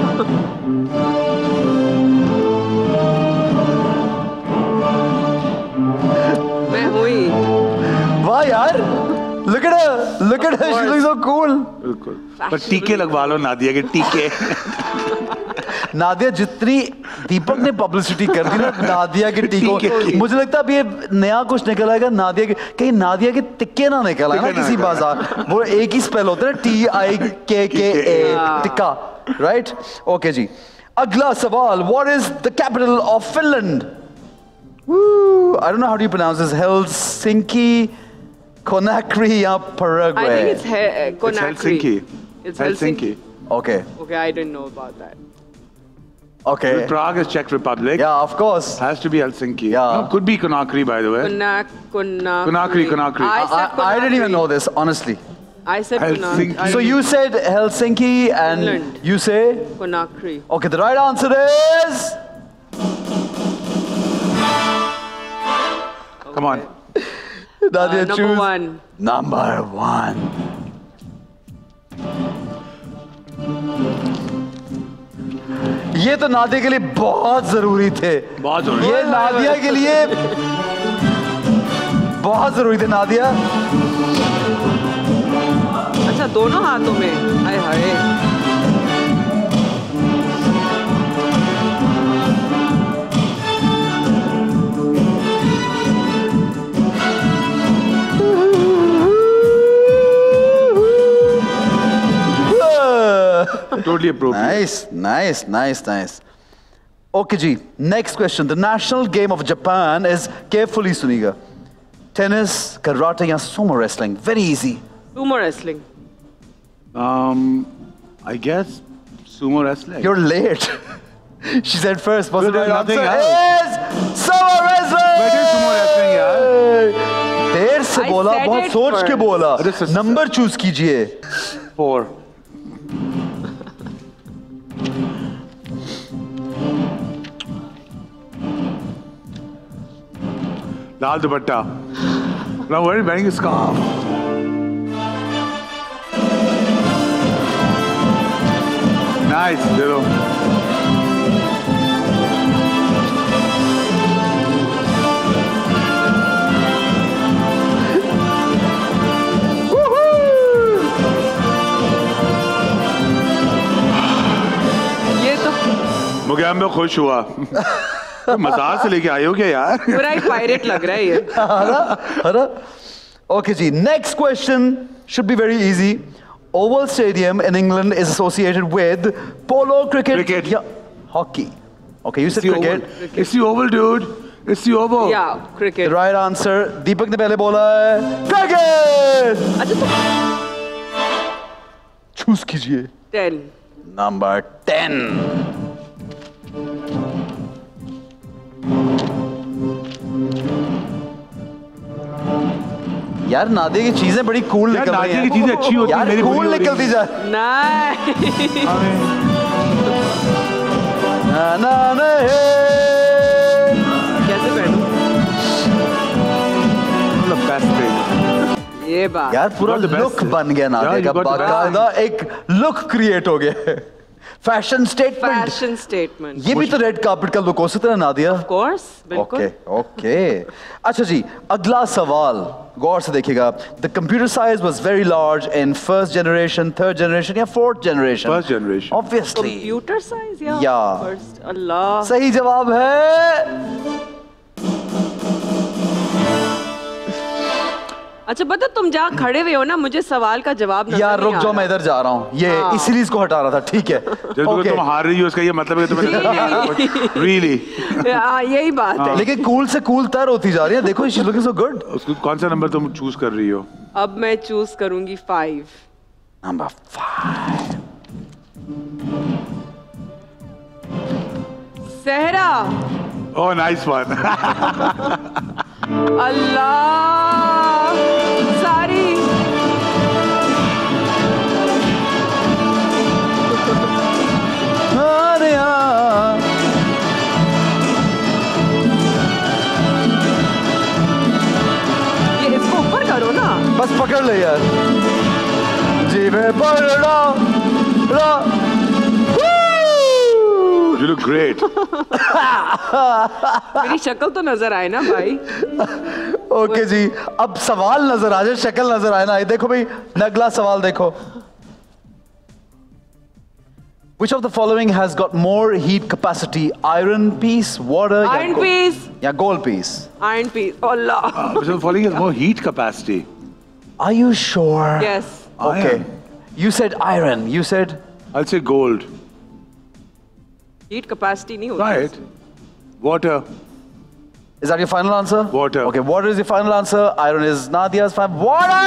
मैं हुई. वाह यार. Look at her. Look at her. She looks so cool. बिल्कुल. पर टीके लगवा लो नादिया के टीके. नादिया जितनी दीपक ने पब्लिसिटी कर दी ना नादिया के टीकों, मुझे लगता है अब ये नया कुछ निकल आएगा नादिया के, कहीं नादिया के टिक्के ना निकल आए ना किसी बाजार. वो एक ही स्पेल होता है TIKKA टिक्का, राइट? ओके जी, अगला सवाल. What is the capital of Finland? I don't know how do you pronounce this. Helsinki, Conakry या Paraguay? I think it's Conakry. It's Helsinki. Okay. Okay, I didn't know about that. Okay. Prague is Czech Republic. Yeah, of course. Has to be Helsinki. Yeah. No, could be Conakry, by the way. Conakry. I didn't even know this, honestly. I said Helsinki. Conakry. So you said Helsinki and Finland. you say? Conakry. Okay, the right answer is? Come on. Nadia, number choose. 1. Number 1. ये तो नादिया के लिए बहुत जरूरी थे. बहुत जरूरी. ये नादिया के लिए बहुत जरूरी थे. नादिया, अच्छा, दोनों हाथों में. हाय हाय. Totally appropriate. Nice. Okay ji, next question. The national game of Japan is, carefully सुनिएगा, tennis, karate या sumo wrestling? Very easy. Sumo wrestling. I guess sumo wrestling. You're late. She said first. Was the right nothing answer else. is sumo wrestling. But it's sumo wrestling, यार. देर से I बोला, said बहुत it सोच के first. बोला. Number choose कीजिए. 4. लाल दुपट्टा. I'm wearing a scarf. Nice, दे दो. ये तो मुझे खुश हुआ. मजाक से लेके आए हो क्या यार? पूरा ही पायरेट लग रहा है ये. Okay ji, next question should be very easy. Oval Stadium in England is associated with polo, cricket, Cricket. या hockey. Okay, you said cricket. It's the oval, dude. It's the oval. Yeah, cricket. The right answer. दीपक ने पहले बोला है cricket. अच्छा तो Choose कीजिए. 10. Number 10. यार नादिया की चीजें बड़ी कूल निकल रही हैं। नादिया की चीजें अच्छी होती हैं, यार मेरी कूल बुरी हो रही निकलती जा। नहीं। ना ना ना कैसे पहनूं? ये बात। यार पूरा लुक बन गया नादिया का, बाकायदा एक लुक क्रिएट हो गया। Fashion statement. Fashion statement. ये भी तो रेड कार्पेट का लुक हो सकता है नादिया। Of course, बिल्कुल। ओके। अच्छा जी, अगला सवाल गौर से देखिएगा। The computer size was very large in first generation, third generation या fourth generation? First generation. Obviously. Computer size या? Yeah. First, Allah। सही जवाब है। अच्छा बता, तुम जहाँ खड़े हुए हो ना, मुझे सवाल का जवाब नजर यार नहीं रुक जाओ, मैं इधर जा रहा हूँ। ये इसीलिए इसको हटा रहा था। ठीक है। जब तुम हार रही हो इसका ये मतलब है कि तुम्हें really यही बात है। लेकिन कूल से कूल तर होती जा रही है। देखो she's looking so good. उसको कौन सा नंबर तुम चूज कर रही हो? अब मैं चूज करूंगी 5। Number 5. सहरा। Oh, nice one. अल्लाह सारी। ये इसको ऊपर करो ना। बस पकड़ ले यार। जी मैं बड़ा You look great. मेरी शक्ल तो नजर आए ना भाई। ओके जी, अब सवाल नजर आ जाए, शक्ल नजर आए ना। ये देखो भाई, अगला सवाल देखो। Which of the following has got more heat capacity? Iron piece, water, Iron piece. या gold piece? Iron piece. Allah. Which of the following has more heat capacity? Are you sure? Yes. Okay. Iron. You said iron. You said I'll say gold. Heat capacity नहीं होती। Right. Water. Is that your final answer? Water. Okay, water is your final answer. Iron is Nadia's final. Water!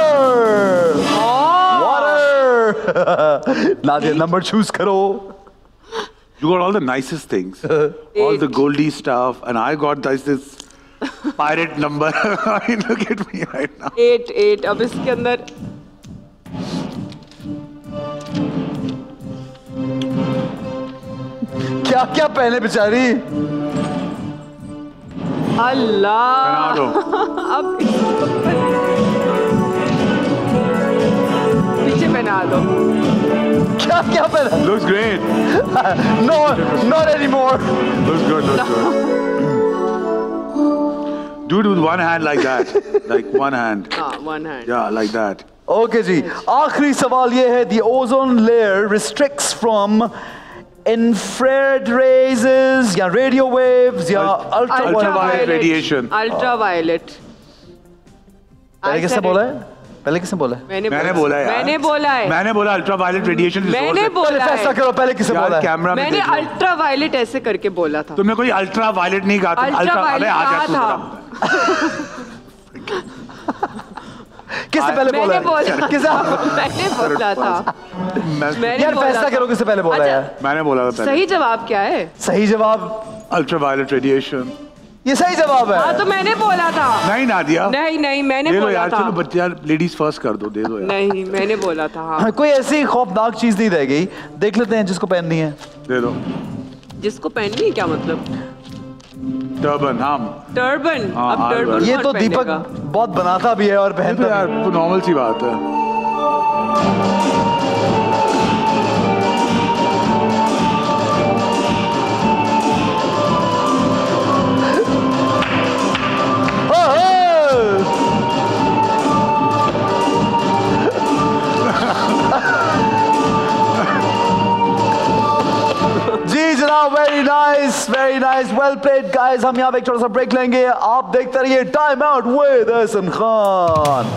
Water! Nadia, number choose karo. You got all the nicest things. All the goldy stuff. And I got this pirate number. I mean, look at me right now. 8। अब इसके अंदर क्या क्या पहने बेचारी? अल्लाह। बना दो। अब पीछे बना दो। क्या क्या पहना? Looks great. No, not anymore. Looks good, looks good. Do it with one hand like that. Like one hand. हाँ, one hand. Yeah, like that. Okay जी, आखिरी सवाल ये है, the ozone layer restricts from infrared rays या radio waves या Ultraviolet radiation. Ultraviolet. पहले किसने बोला है? पहले किसने बोला है? मैंने बोला है यार। मैंने बोला है। मैंने बोला अल्ट्रावायलेट रेडिएशन मैंने बोला फैसला है। करो, पहले किसने बोला है? कैमरा में मैंने देखो। अल्ट्रावायलेट ऐसे करके बोला था। तुमने कोई अल्ट्रावायलेट नहीं कहा था। अल्ट्रावायलेट कहा था। किसने पहले बोला है? किसने? मैंने बोला था। मैंने यार बोला फैसला था। करो किसने पहले बोला है यार? मैंने बोला था पहले। सही जवाब क्या है? सही जवाब अल्ट्रावायलेट रेडिएशन। ये सही जवाब है। हाँ तो मैंने बोला था। नहीं नादिया। नहीं मैंने दे दो बोला यार, था। चलो बच्चे यार, लेडीज फर्स्ट कर दो, दे दो यार। नहीं मैंने बोला था। हाँ। कोई ऐसी खौफनाक चीज नहीं रह गई, देख लेते हैं जिसको पहननी है। दे दो। जिसको पहननी है क्या मतलब? टर्बन। हाँ टर्बन। अब हाँ, टर्बन ये कौन तो दीपक पहनेगा? बहुत बनाता भी है और तो पहनता यार भी है। वो नॉर्मल सी बात है। Very nice, well played guys. हम यहाँ पे एक छोटा सा ब्रेक लेंगे, आप देखते रहिए time out with Ehsan Khan.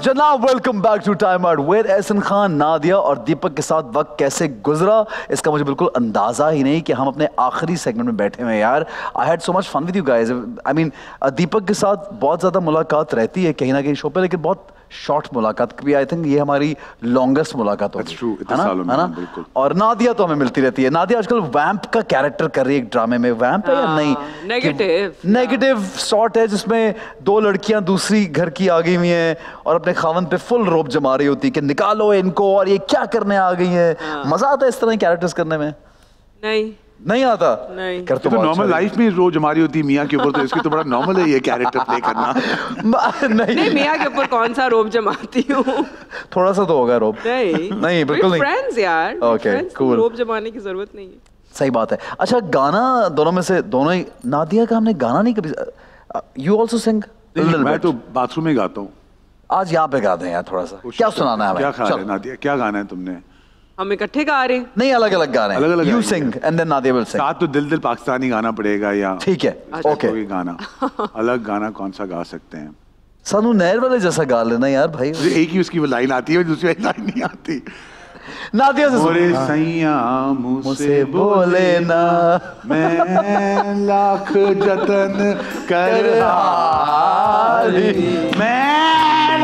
जनाब welcome back to time out with Ehsan Khan. Nadia और दीपक के साथ वक्त कैसे गुजरा इसका मुझे बिल्कुल अंदाजा ही नहीं कि हम अपने आखिरी सेगमेंट में बैठे हुए हैं यार। I had so much fun with you guys. I mean Deepak के साथ बहुत ज़्यादा मुलाकात रहती है कहीं ना कहीं शो पे, लेकिन बहुत शॉर्ट मुलाकात कभी। आई थिंक ये हमारी लॉन्गेस्ट मुलाकात होगी, है ना? बिल्कुल। और नादिया तो हमें मिलती रहती है। नादिया आजकल वैम्प का कैरेक्टर कर रही है एक ड्रामे में। वैम्प है या नहीं? नेगेटिव शॉट है जिसमें दो लड़कियां दूसरी घर की आ गई हुई हैं और अपने खावन पे फुल रोब जमा रही होती है कि निकालो इनको और ये क्या करने आ गई है। मजा आता है इस तरह कैरेक्टर्स करने में? नहीं आता। नहीं कर तो नॉर्मल लाइफ में रोज हमारी होती है मियाँ के ऊपर, तो इसकी तो बड़ा नॉर्मल है ये कैरेक्टर प्ले करना। नहीं मियाँ के ऊपर कौन सा रोब जमाती हूँ? थोड़ा सा तो होगा रोब। नहीं बिल्कुल नहीं। फ्रेंड्स यार, ओके कूल। रोब जमाने की जरूरत नहीं है। सही बात है। अच्छा गाना दोनों में से दोनों ही। नादिया का हमने गाना नहीं कभी। You also sing? मैं तो बाथरूम में गाता हूँ। आज यहाँ पे गा दें यार थोड़ा सा। क्या सुनाना है? क्या खा रहे नादिया? क्या गाना है तुमने? हम इकट्ठे गा रहे हैं। नहीं अलग अलग गा रहे हैं। अलग-अलग you sing and then Nadia will sing. साथ तो दिल दिल पाकिस्तानी गाना पड़ेगा या ठीक है ओके। कोई गाना अलग गाना कौन सा गा सकते हैं? सानू नहर वाले जैसा गा लेना यार भाई। एक ही उसकी वो लाइन आती है, दूसरी लाइन नहीं आती। नादिया से मोरे सैया मुझसे बोले ना, मैं लाख जतन कर हारी, मैं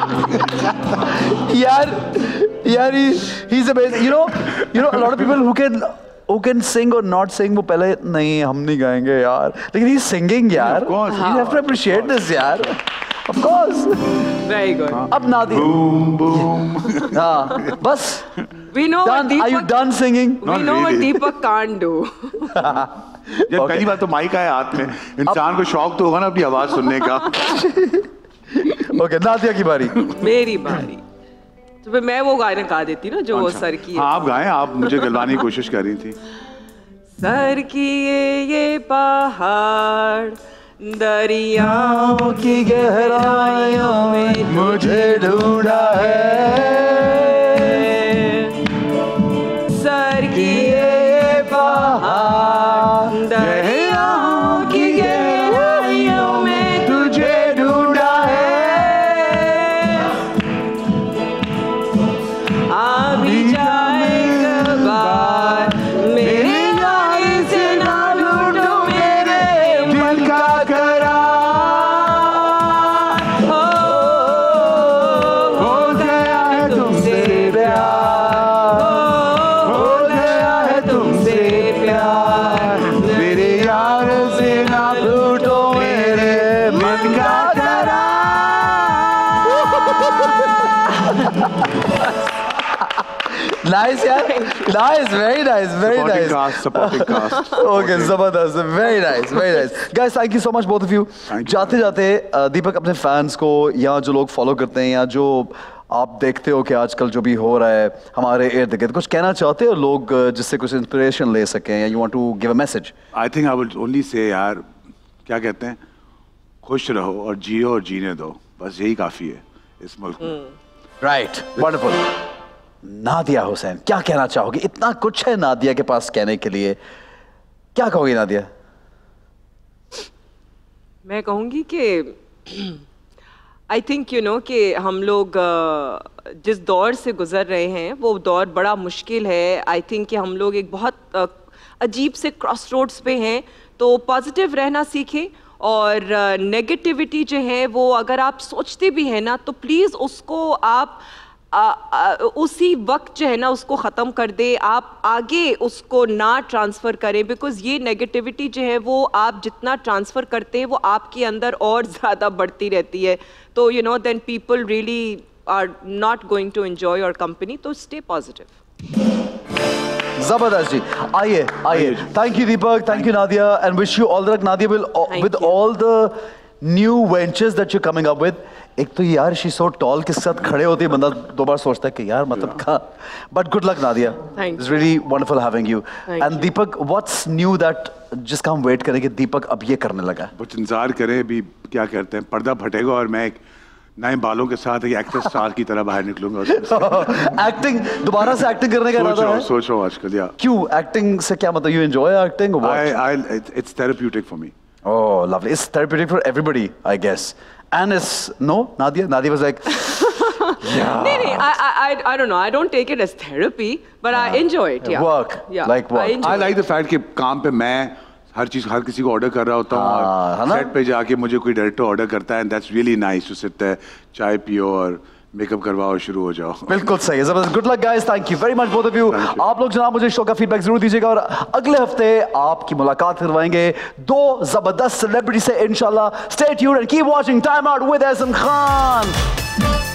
यार he's amazing. You know a lot of people who can sing or not sing वो पहले नहीं हम नहीं गाएंगे यार, लेकिन he's singing यार। Of course. You have to appreciate this यार। Of course. Very good. अब नादिया। Boom boom. हाँ बस। We know what Done. Are you Deepak. done singing? We know what Deepak can't do. जब पहली बार तो माइक आया हाथ में, इंसान को शौक तो होगा ना अपनी आवाज सुनने का। ओके नादिया की बारी। मेरी बारी। तो फिर मैं वो गाना गा देती ना जो वो सर की है। हाँ आप गाएं, आप मुझे गलवाने की कोशिश कर रही थी। सर की ये पहाड़ दरियाओं की गहराइयों में मुझे ढूंढा है। सर की ये पहाड़ दरियाओं की गहराइयों में तुझे ढूंढा है। आ भी जाएगा बार मेरे आगे से ना लूटो मेरे दिल का करार हो गया है तुमसे प्यार, हो गया है तुमसे प्यार, मेरे यार से ना लूटो मेरे मन का करार। Nice यार, nice, very nice, very nice. Supporting cast. Okay, जबरदस्त, very nice, very nice. Guys, thank you so much both of you. जाते जाते दीपक अपने फैंस को या जो लोग फॉलो करते हैं या जो आप देखते हो कि आजकल जो भी हो रहा है हमारे इर्द गिर्द, कुछ कहना चाहते हो लोग जिससे कुछ इंस्पिरेशन ले सकें या you want to give a message? I think I would only say यार, क्या कहते हैं, खुश रहो और जियो और जीने दो, बस यही काफी है इस मुल्क में। Right, wonderful. नादिया हुसैन क्या कहना चाहोगी? इतना कुछ है नादिया के पास कहने के लिए, क्या कहोगी नादिया? मैं कहूँगी कि आई थिंक यू नो कि हम लोग जिस दौर से गुजर रहे हैं वो दौर बड़ा मुश्किल है। आई थिंक कि हम लोग एक बहुत अजीब से क्रॉस रोड्स पे हैं, तो पॉजिटिव रहना सीखें और नेगेटिविटी जो है वो अगर आप सोचते भी हैं ना तो प्लीज़ उसको आप उसी वक्त जो है ना उसको ख़त्म कर दे, आप आगे उसको ना ट्रांसफ़र करें, बिकॉज़ ये नेगेटिविटी जो है वो आप जितना ट्रांसफ़र करते हैं वो आपके अंदर और ज़्यादा बढ़ती रहती है। तो you know then people really are not going to enjoy your company, तो स्टे पॉजिटिव। जबरदस्त जी, आइए। Thank you Deepak, thank you Nadia and wish you all the luck Nadia with all the new ventures that you coming up with. एक तो यार she so tall के साथ खड़े होते ही बंदा दो बार सोचता है कि यार मतलब कहाँ, but good luck Nadia, it's really wonderful having you. And Deepak what's new that जिसका हम वेट करें कि दीपक अब ये करने लगा? कुछ इंतजार करें, अभी क्या कहते हैं, पर्दा फटेगा और मैं एक नए बालों के साथ एक एक्टर स्टार की तरह बाहर निकलूंगा। एक्टिंग दोबारा से एक्टिंग करने का इरादा है? सोच रहा हूँ आजकल। या क्यों एक्टिंग से क्या मतलब? You enjoy acting? It's therapeutic for me. Oh, lovely. It's therapeutic for everybody, I guess. And it's no, Nadia was like नहीं, I don't know. I don't take it as therapy, but I enjoy it. Yeah. Work. Yeah. Like work. I like the fact कि काम पे मैं हर किसी को order कर रहा होता हूँ और सेट पे जाके मुझे कोई डायरेक्टर ऑर्डर करता है, and that's really nice to sit there, चाय पियो और मेकअप करवाओ, शुरू हो जाओ। बिल्कुल सही है, जबरदस्त। Good luck guys, thank you very much both of you. आप लोग जनाब मुझे शो का फीडबैक जरूर दीजिएगा और अगले हफ्ते आपकी मुलाकात करवाएंगे 2 जबरदस्त सेलिब्रिटी से इंशाल्लाह। Stay tuned and keep watching time out with Ehsan Khan.